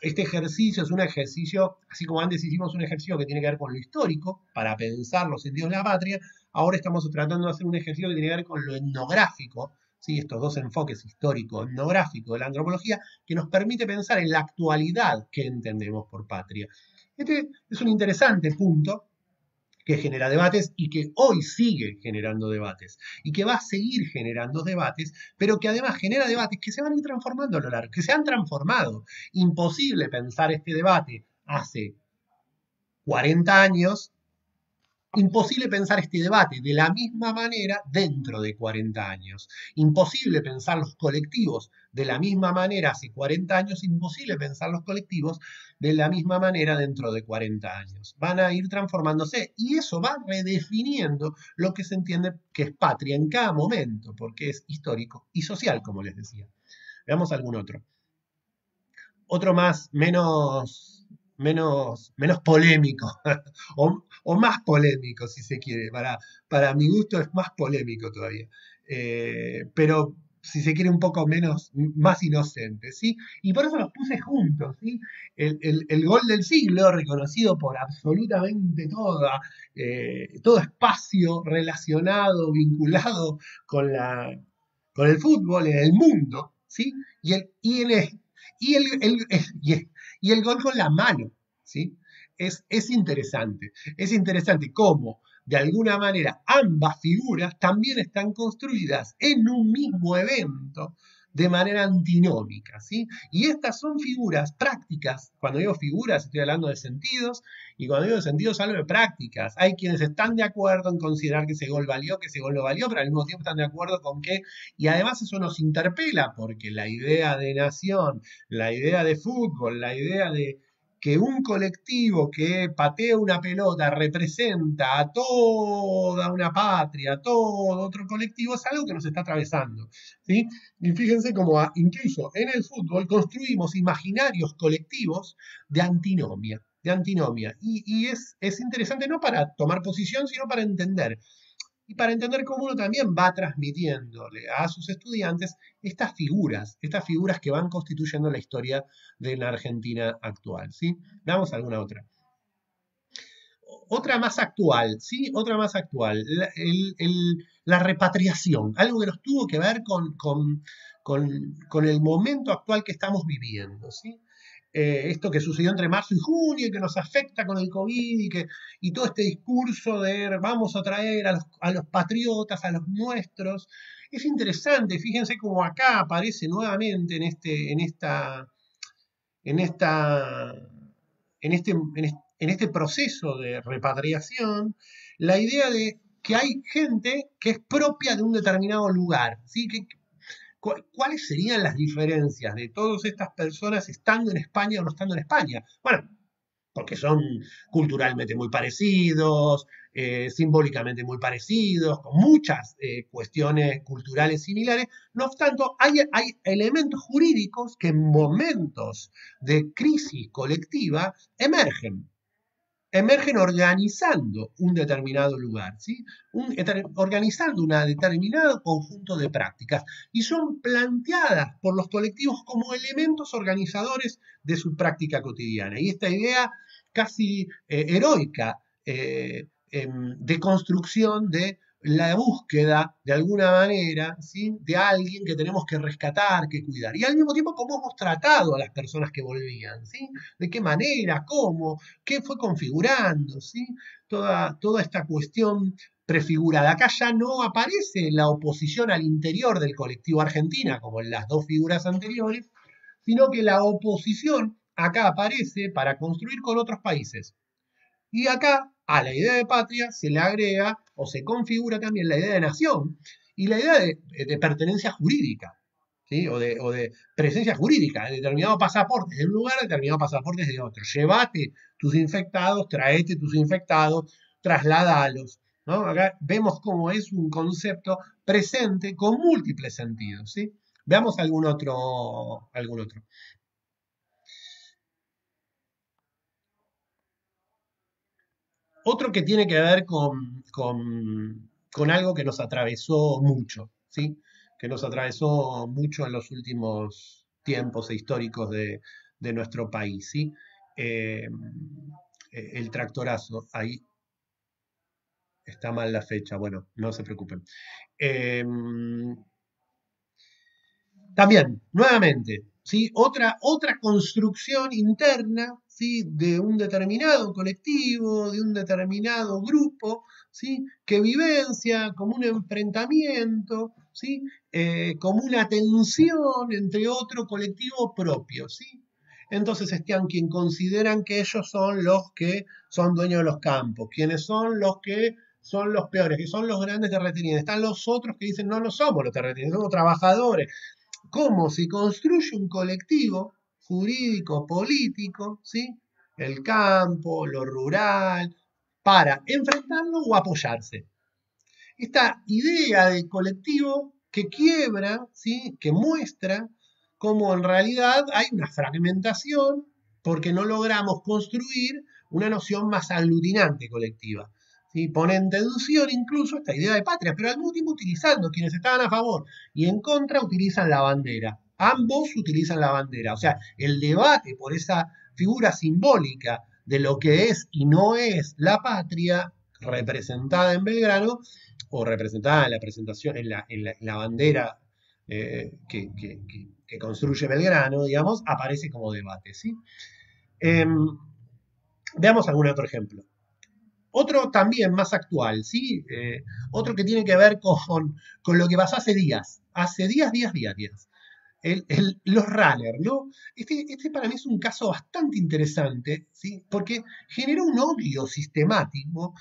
este ejercicio es un ejercicio, así como antes hicimos un ejercicio que tiene que ver con lo histórico, para pensar los sentidos de la patria, ahora estamos tratando de hacer un ejercicio que tiene que ver con lo etnográfico, ¿sí? Estos dos enfoques histórico, etnográfico de la antropología, que nos permite pensar en la actualidad que entendemos por patria. Este es un interesante punto que genera debates y que hoy sigue generando debates y que va a seguir generando debates, pero que además genera debates que se van a ir transformando a lo largo, que se han transformado. Imposible pensar este debate hace 40 años. Imposible pensar este debate de la misma manera dentro de 40 años. Imposible pensar los colectivos de la misma manera hace 40 años. Imposible pensar los colectivos de la misma manera dentro de 40 años. Van a ir transformándose y eso va redefiniendo lo que se entiende que es patria en cada momento, porque es histórico y social, como les decía. Veamos algún otro. Otro más, menos polémico, o más polémico si se quiere, para mi gusto es más polémico todavía, pero si se quiere un poco menos, más inocente, ¿sí? Y por eso los puse juntos, ¿sí? El gol del siglo, reconocido por absolutamente todo espacio relacionado, vinculado con, con el fútbol en el mundo, ¿sí? Y y el gol con la mano, ¿sí? Es interesante cómo, de alguna manera, ambas figuras también están construidas en un mismo evento de manera antinómica, ¿sí? Y estas son figuras prácticas. Cuando digo figuras, estoy hablando de sentidos, y cuando digo de sentidos, hablo de prácticas. Hay quienes están de acuerdo en considerar que ese gol valió, que ese gol no valió, pero al mismo tiempo están de acuerdo con que, y además eso nos interpela, porque la idea de nación, la idea de fútbol, la idea de que un colectivo que patea una pelota representa a toda una patria, a todo otro colectivo, es algo que nos está atravesando, ¿sí? Y fíjense cómo incluso en el fútbol construimos imaginarios colectivos de antinomia, de antinomia. Y es interesante no para tomar posición, sino para entender y para entender cómo uno también va transmitiéndole a sus estudiantes estas figuras que van constituyendo la historia de la Argentina actual, ¿sí? Veamos alguna otra. Otra más actual, ¿sí? Otra más actual, la repatriación, algo que nos tuvo que ver con el momento actual que estamos viviendo, ¿sí? Esto que sucedió entre marzo y junio y que nos afecta con el COVID y todo este discurso de vamos a traer a los patriotas, a los nuestros. Es interesante, fíjense cómo acá aparece nuevamente en esta, en este proceso de repatriación la idea de que hay gente que es propia de un determinado lugar, ¿sí? ¿Cuáles serían las diferencias de todas estas personas estando en España o no estando en España? Bueno, porque son culturalmente muy parecidos, simbólicamente muy parecidos, con muchas cuestiones culturales similares. No obstante, hay elementos jurídicos que en momentos de crisis colectiva emergen organizando un determinado lugar, ¿sí? Organizando un determinado conjunto de prácticas y son planteadas por los colectivos como elementos organizadores de su práctica cotidiana. Y esta idea casi heroica de construcción de la búsqueda, de alguna manera, ¿sí? De alguien que tenemos que rescatar, que cuidar. Y al mismo tiempo, cómo hemos tratado a las personas que volvían, ¿sí? De qué manera, cómo, qué fue configurando, ¿sí? Toda esta cuestión prefigurada. Acá ya no aparece la oposición al interior del colectivo Argentina, como en las dos figuras anteriores, sino que la oposición acá aparece para construir con otros países. Y acá, a la idea de patria, se le agrega o se configura también la idea de nación y la idea de pertenencia jurídica, ¿sí? O de presencia jurídica, de determinado pasaporte de un lugar, determinado pasaporte de otro. Llévate tus infectados, traete tus infectados, trasladalos, ¿no? Acá vemos cómo es un concepto presente con múltiples sentidos, ¿sí? Veamos algún otro, algún otro. Otro que tiene que ver con algo que nos atravesó mucho, ¿sí? Que nos atravesó mucho en los últimos tiempos históricos de nuestro país, ¿sí? Eh, el tractorazo, ahí está mal la fecha, bueno, no se preocupen. Eh, También, nuevamente, ¿sí? Otra construcción interna, ¿sí? De un determinado colectivo, de un determinado grupo, ¿sí? Que vivencia como un enfrentamiento, ¿sí? Como una tensión entre otro colectivo propio, ¿sí? Entonces están quienes consideran que ellos son los que son dueños de los campos, quienes son los que son los peores, que son los grandes terratenientes. Están los otros que dicen, no, no somos los terratenientes, somos trabajadores. Cómo se construye un colectivo jurídico, político, ¿sí? El campo, lo rural, para enfrentarlo o apoyarse. Esta idea de colectivo que quiebra, ¿sí? Que muestra cómo en realidad hay una fragmentación porque no logramos construir una noción más aglutinante colectiva. ¿Sí? Pone en tensión incluso esta idea de patria, pero al mismo tiempo utilizando quienes estaban a favor y en contra utilizan la bandera. Ambos utilizan la bandera. O sea, el debate por esa figura simbólica de lo que es y no es la patria representada en Belgrano o representada en la presentación, en la bandera que construye Belgrano, digamos, aparece como debate. ¿Sí? Eh, Veamos algún otro ejemplo. Otro también más actual, ¿sí? Otro que tiene que ver con lo que pasó hace días. Los runners, ¿no? Este para mí es un caso bastante interesante, ¿sí? Porque genera un odio sistemático,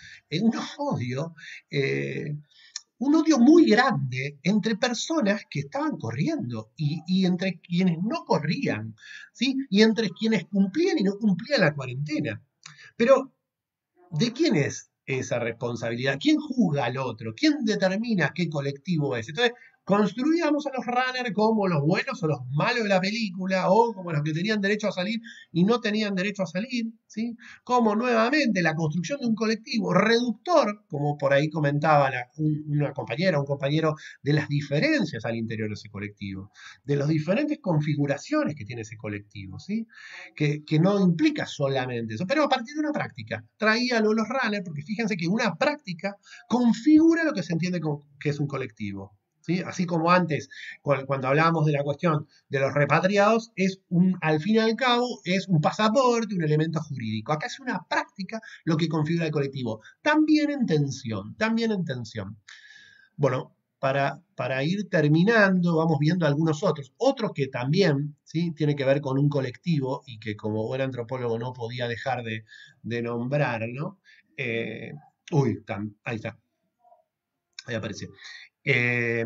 odio, eh, un odio muy grande entre personas que estaban corriendo y entre quienes no corrían, ¿sí? Y entre quienes cumplían y no cumplían la cuarentena. Pero ¿de quién es esa responsabilidad? ¿Quién juzga al otro? ¿Quién determina qué colectivo es? Entonces, construíamos a los runners como los buenos o los malos de la película, o como los que tenían derecho a salir y no tenían derecho a salir, ¿sí? Como nuevamente la construcción de un colectivo reductor, como por ahí comentaba una compañera, un compañero, de las diferencias al interior de ese colectivo, de las diferentes configuraciones que tiene ese colectivo, ¿sí? Que no implica solamente eso, pero a partir de una práctica. Traíalo los runners, porque fíjense que una práctica configura lo que se entiende como que es un colectivo. ¿Sí? Así como antes, cuando hablábamos de la cuestión de los repatriados, al fin y al cabo, es un pasaporte, un elemento jurídico. Acá es una práctica lo que configura el colectivo. También en tensión, también en tensión. Bueno, para ir terminando, vamos viendo algunos otros. Otro que también, ¿sí? Tiene que ver con un colectivo y que como buen antropólogo no podía dejar de nombrar, ¿no? Eh, ahí está, ahí aparece. Eh,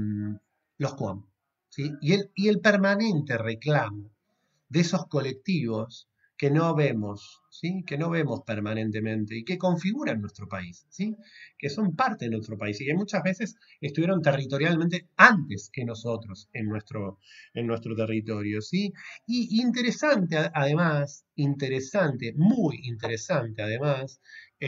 los Cuam, ¿sí? Y el permanente reclamo de esos colectivos que no vemos, ¿sí? Que no vemos permanentemente y que configuran nuestro país, ¿sí? Que son parte de nuestro país y que muchas veces estuvieron territorialmente antes que nosotros en nuestro territorio, ¿sí? Y interesante, además, muy interesante, además,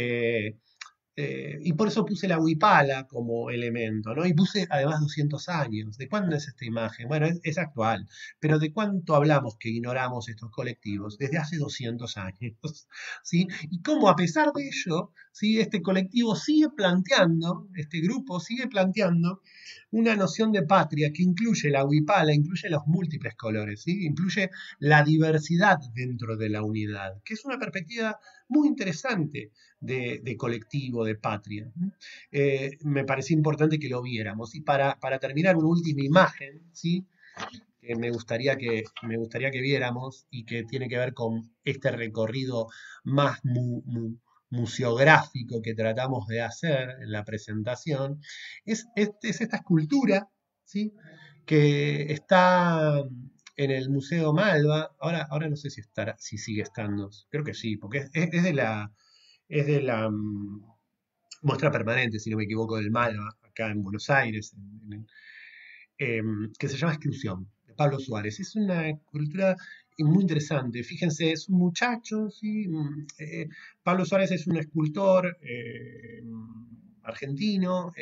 y por eso puse la huipala como elemento, ¿no? Y puse además 200 años. ¿De cuándo es esta imagen? Bueno, es actual, pero ¿de cuánto hablamos que ignoramos estos colectivos? Desde hace 200 años, ¿sí? Y cómo a pesar de ello, ¿sí? Este colectivo sigue planteando, este grupo sigue planteando una noción de patria que incluye la huipala, incluye los múltiples colores, ¿sí? Incluye la diversidad dentro de la unidad, que es una perspectiva muy interesante de colectivo, de patria. Me parecía importante que lo viéramos. Y para terminar, una última imagen, ¿sí? Que me gustaría que viéramos y que tiene que ver con este recorrido más museográfico que tratamos de hacer en la presentación, es esta escultura, ¿sí? Que está en el Museo Malva. Ahora no sé si sigue estando, creo que sí, porque es de la muestra permanente, si no me equivoco, del Malva, acá en Buenos Aires, que se llama Exclusión, de Pablo Suárez. Es una escultura muy interesante. Fíjense, es un muchacho, ¿sí? Pablo Suárez es un escultor argentino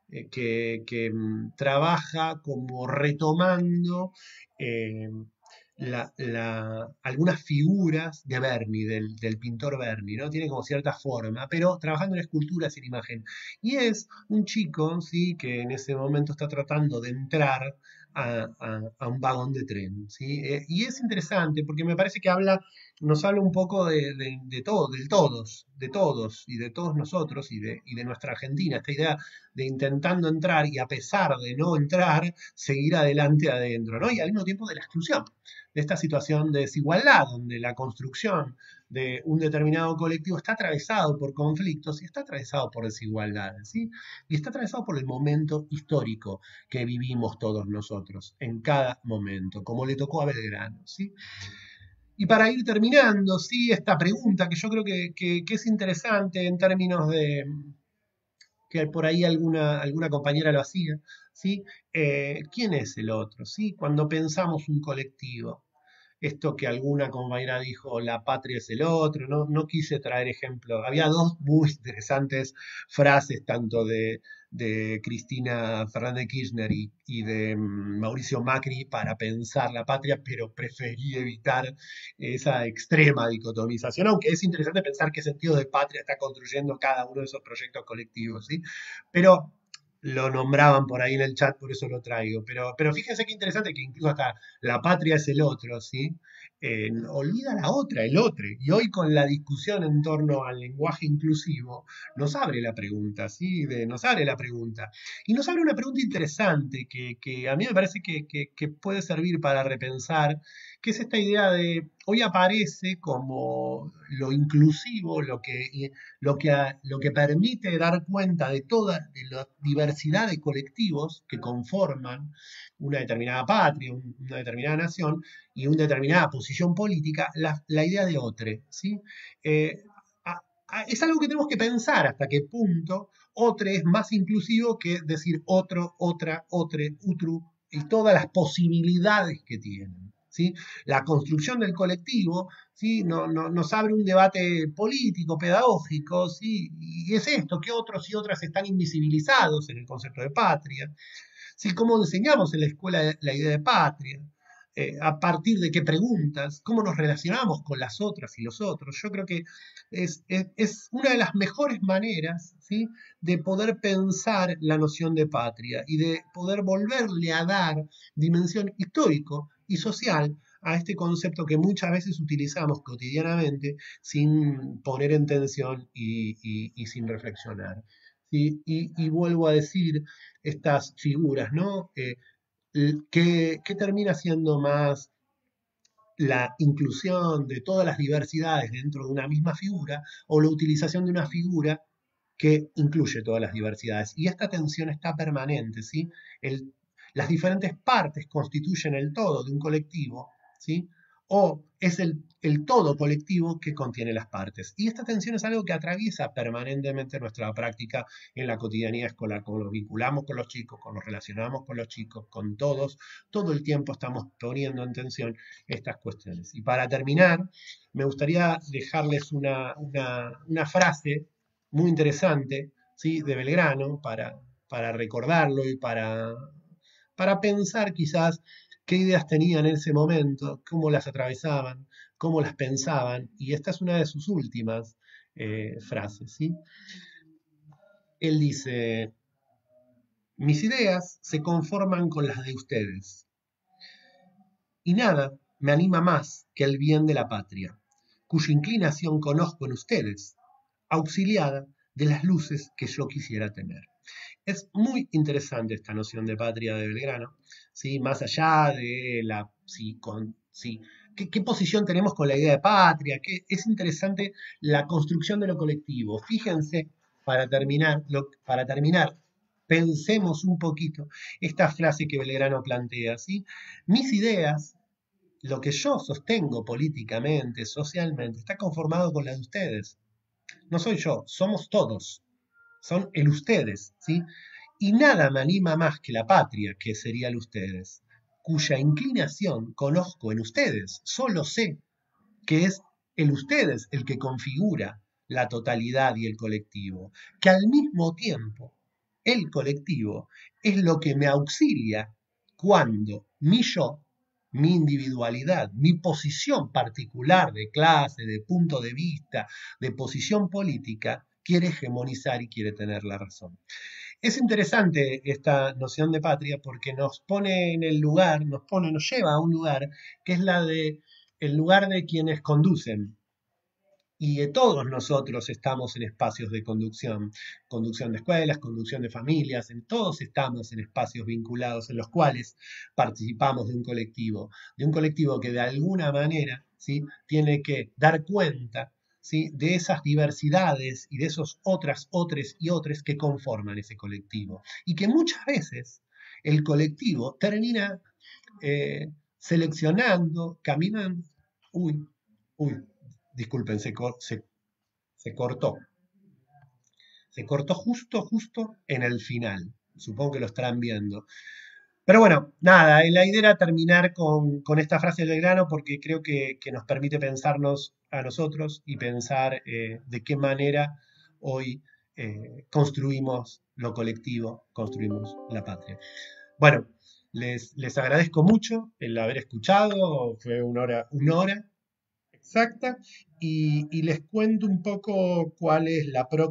que trabaja como retomando eh, algunas figuras de Berni, del pintor Berni, ¿no? Tiene como cierta forma, pero trabajando en escultura sin imagen. Y es un chico, ¿sí? Que en ese momento está tratando de entrar a un vagón de tren, ¿sí? Y es interesante porque me parece que nos habla un poco de todo, de todos y de todos nosotros y de nuestra Argentina, esta idea de intentando entrar y a pesar de no entrar, seguir adelante adentro, ¿no? Y al mismo tiempo de la exclusión, de esta situación de desigualdad, donde la construcción de un determinado colectivo está atravesado por conflictos y está atravesado por desigualdades, ¿sí? Y está atravesado por el momento histórico que vivimos todos nosotros, en cada momento, como le tocó a Belgrano, ¿sí? Y para ir terminando, ¿sí? Esta pregunta que yo creo que es interesante en términos de que por ahí alguna compañera lo hacía, ¿sí? ¿Quién es el otro? ¿Sí? Cuando pensamos un colectivo, esto que alguna compañera dijo, la patria es el otro, no quise traer ejemplos. Había dos muy interesantes frases, tanto de Cristina Fernández de Kirchner y de Mauricio Macri para pensar la patria, pero preferí evitar esa extrema dicotomización, aunque es interesante pensar qué sentido de patria está construyendo cada uno de esos proyectos colectivos, ¿sí? Pero lo nombraban por ahí en el chat, por eso lo traigo. Pero fíjense qué interesante que incluso hasta la patria es el otro, ¿sí? Olvida la otra, el otro. Y hoy con la discusión en torno al lenguaje inclusivo, nos abre la pregunta, ¿sí? Nos abre la pregunta. Y nos abre una pregunta interesante que a mí me parece que puede servir para repensar, que es esta idea de, hoy aparece como lo inclusivo, lo que permite dar cuenta de toda de la diversidad de colectivos que conforman una determinada patria, una determinada nación y una determinada posición política, la idea de otro, ¿sí? Eh, es algo que tenemos que pensar hasta qué punto otro es más inclusivo que decir otro, otra, otre, utru y todas las posibilidades que tienen. ¿Sí? La construcción del colectivo, ¿sí? Nos abre un debate político, pedagógico, ¿sí? Y es esto, que otros y otras están invisibilizados en el concepto de patria, ¿sí? ¿Cómo enseñamos en la escuela la idea de patria? A partir de qué preguntas, cómo nos relacionamos con las otras y los otros. Yo creo que es una de las mejores maneras, ¿sí? De poder pensar la noción de patria y de poder volverle a dar dimensión histórico y social a este concepto que muchas veces utilizamos cotidianamente sin poner en tensión y sin reflexionar. ¿Sí? Y vuelvo a decir, estas figuras, ¿no? ¿Qué termina siendo más la inclusión de todas las diversidades dentro de una misma figura o la utilización de una figura que incluye todas las diversidades? Y esta tensión está permanente, ¿sí? Las diferentes partes constituyen el todo de un colectivo, ¿sí? O es el todo colectivo que contiene las partes. Y esta tensión es algo que atraviesa permanentemente nuestra práctica en la cotidianidad escolar, como nos vinculamos con los chicos, como nos relacionamos con los chicos, con todos, todo el tiempo estamos poniendo en tensión estas cuestiones. Y para terminar, me gustaría dejarles una frase muy interesante, ¿sí? De Belgrano para recordarlo y para pensar quizás qué ideas tenían en ese momento, cómo las atravesaban, cómo las pensaban, y esta es una de sus últimas frases, ¿sí? Él dice, mis ideas se conforman con las de ustedes, y nada me anima más que el bien de la patria, cuya inclinación conozco en ustedes, auxiliada de las luces que yo quisiera tener. Es muy interesante esta noción de patria de Belgrano, ¿sí? Más allá de qué posición tenemos con la idea de patria, que es interesante la construcción de lo colectivo. Fíjense, para terminar, pensemos un poquito esta frase que Belgrano plantea, ¿sí? Mis ideas, lo que yo sostengo políticamente, socialmente, está conformado con las de ustedes. No soy yo, somos todos. Son el ustedes, ¿sí? Y nada me anima más que la patria, que sería el ustedes, cuya inclinación conozco en ustedes. Solo sé que es el ustedes el que configura la totalidad y el colectivo, que al mismo tiempo el colectivo es lo que me auxilia cuando mi yo mi individualidad, mi posición particular de clase, de punto de vista, de posición política, quiere hegemonizar y quiere tener la razón. Es interesante esta noción de patria porque nos pone en el lugar, nos lleva a un lugar que es el lugar de quienes conducen, y todos nosotros estamos en espacios de conducción, conducción de escuelas, conducción de familias, en todos estamos en espacios vinculados en los cuales participamos de un colectivo que de alguna manera, ¿sí?, tiene que dar cuenta, ¿sí?, de esas diversidades y de esos otros y otros que conforman ese colectivo. Y que muchas veces el colectivo termina seleccionando, caminando. Uy, uy, disculpen, se cortó. Se cortó justo en el final. Supongo que lo estarán viendo. Pero bueno, nada, la idea era terminar con esta frase del grano porque creo que nos permite pensarnos a nosotros y pensar de qué manera hoy construimos lo colectivo, construimos la patria. Bueno, les agradezco mucho el haber escuchado, fue una hora exacta, y les cuento un poco cuál es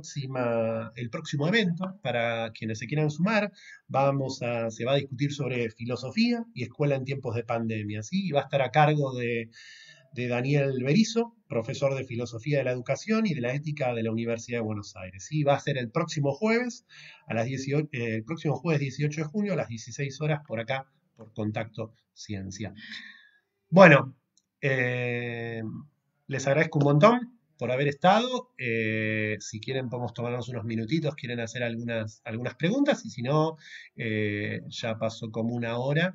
el próximo evento para quienes se quieran sumar. Se va a discutir sobre filosofía y escuela en tiempos de pandemia, ¿sí? Y va a estar a cargo de Daniel Berizo, profesor de filosofía de la educación y de la ética de la Universidad de Buenos Aires. ¿Sí? Va a ser el próximo jueves, el próximo jueves 18 de junio a las 16 horas por acá, por Contacto Ciencia. Bueno, eh, les agradezco un montón por haber estado. Si quieren, podemos tomarnos unos minutitos, quieren hacer algunas preguntas, y si no, ya pasó como una hora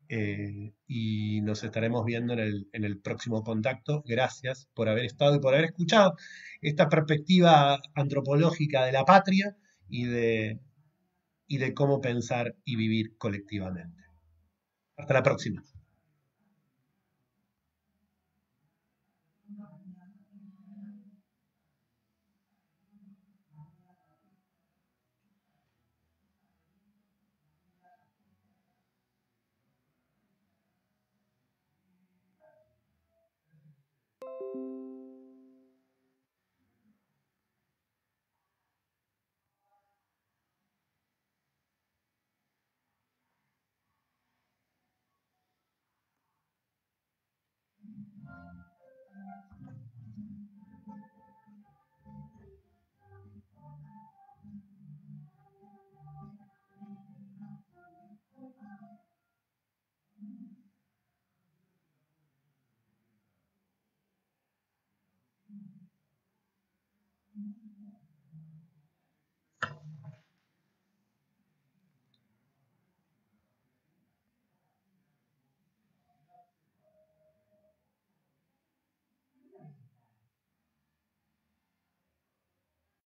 y nos estaremos viendo en el próximo contacto. Gracias por haber estado y por haber escuchado esta perspectiva antropológica de la patria y y de cómo pensar y vivir colectivamente. Hasta la próxima.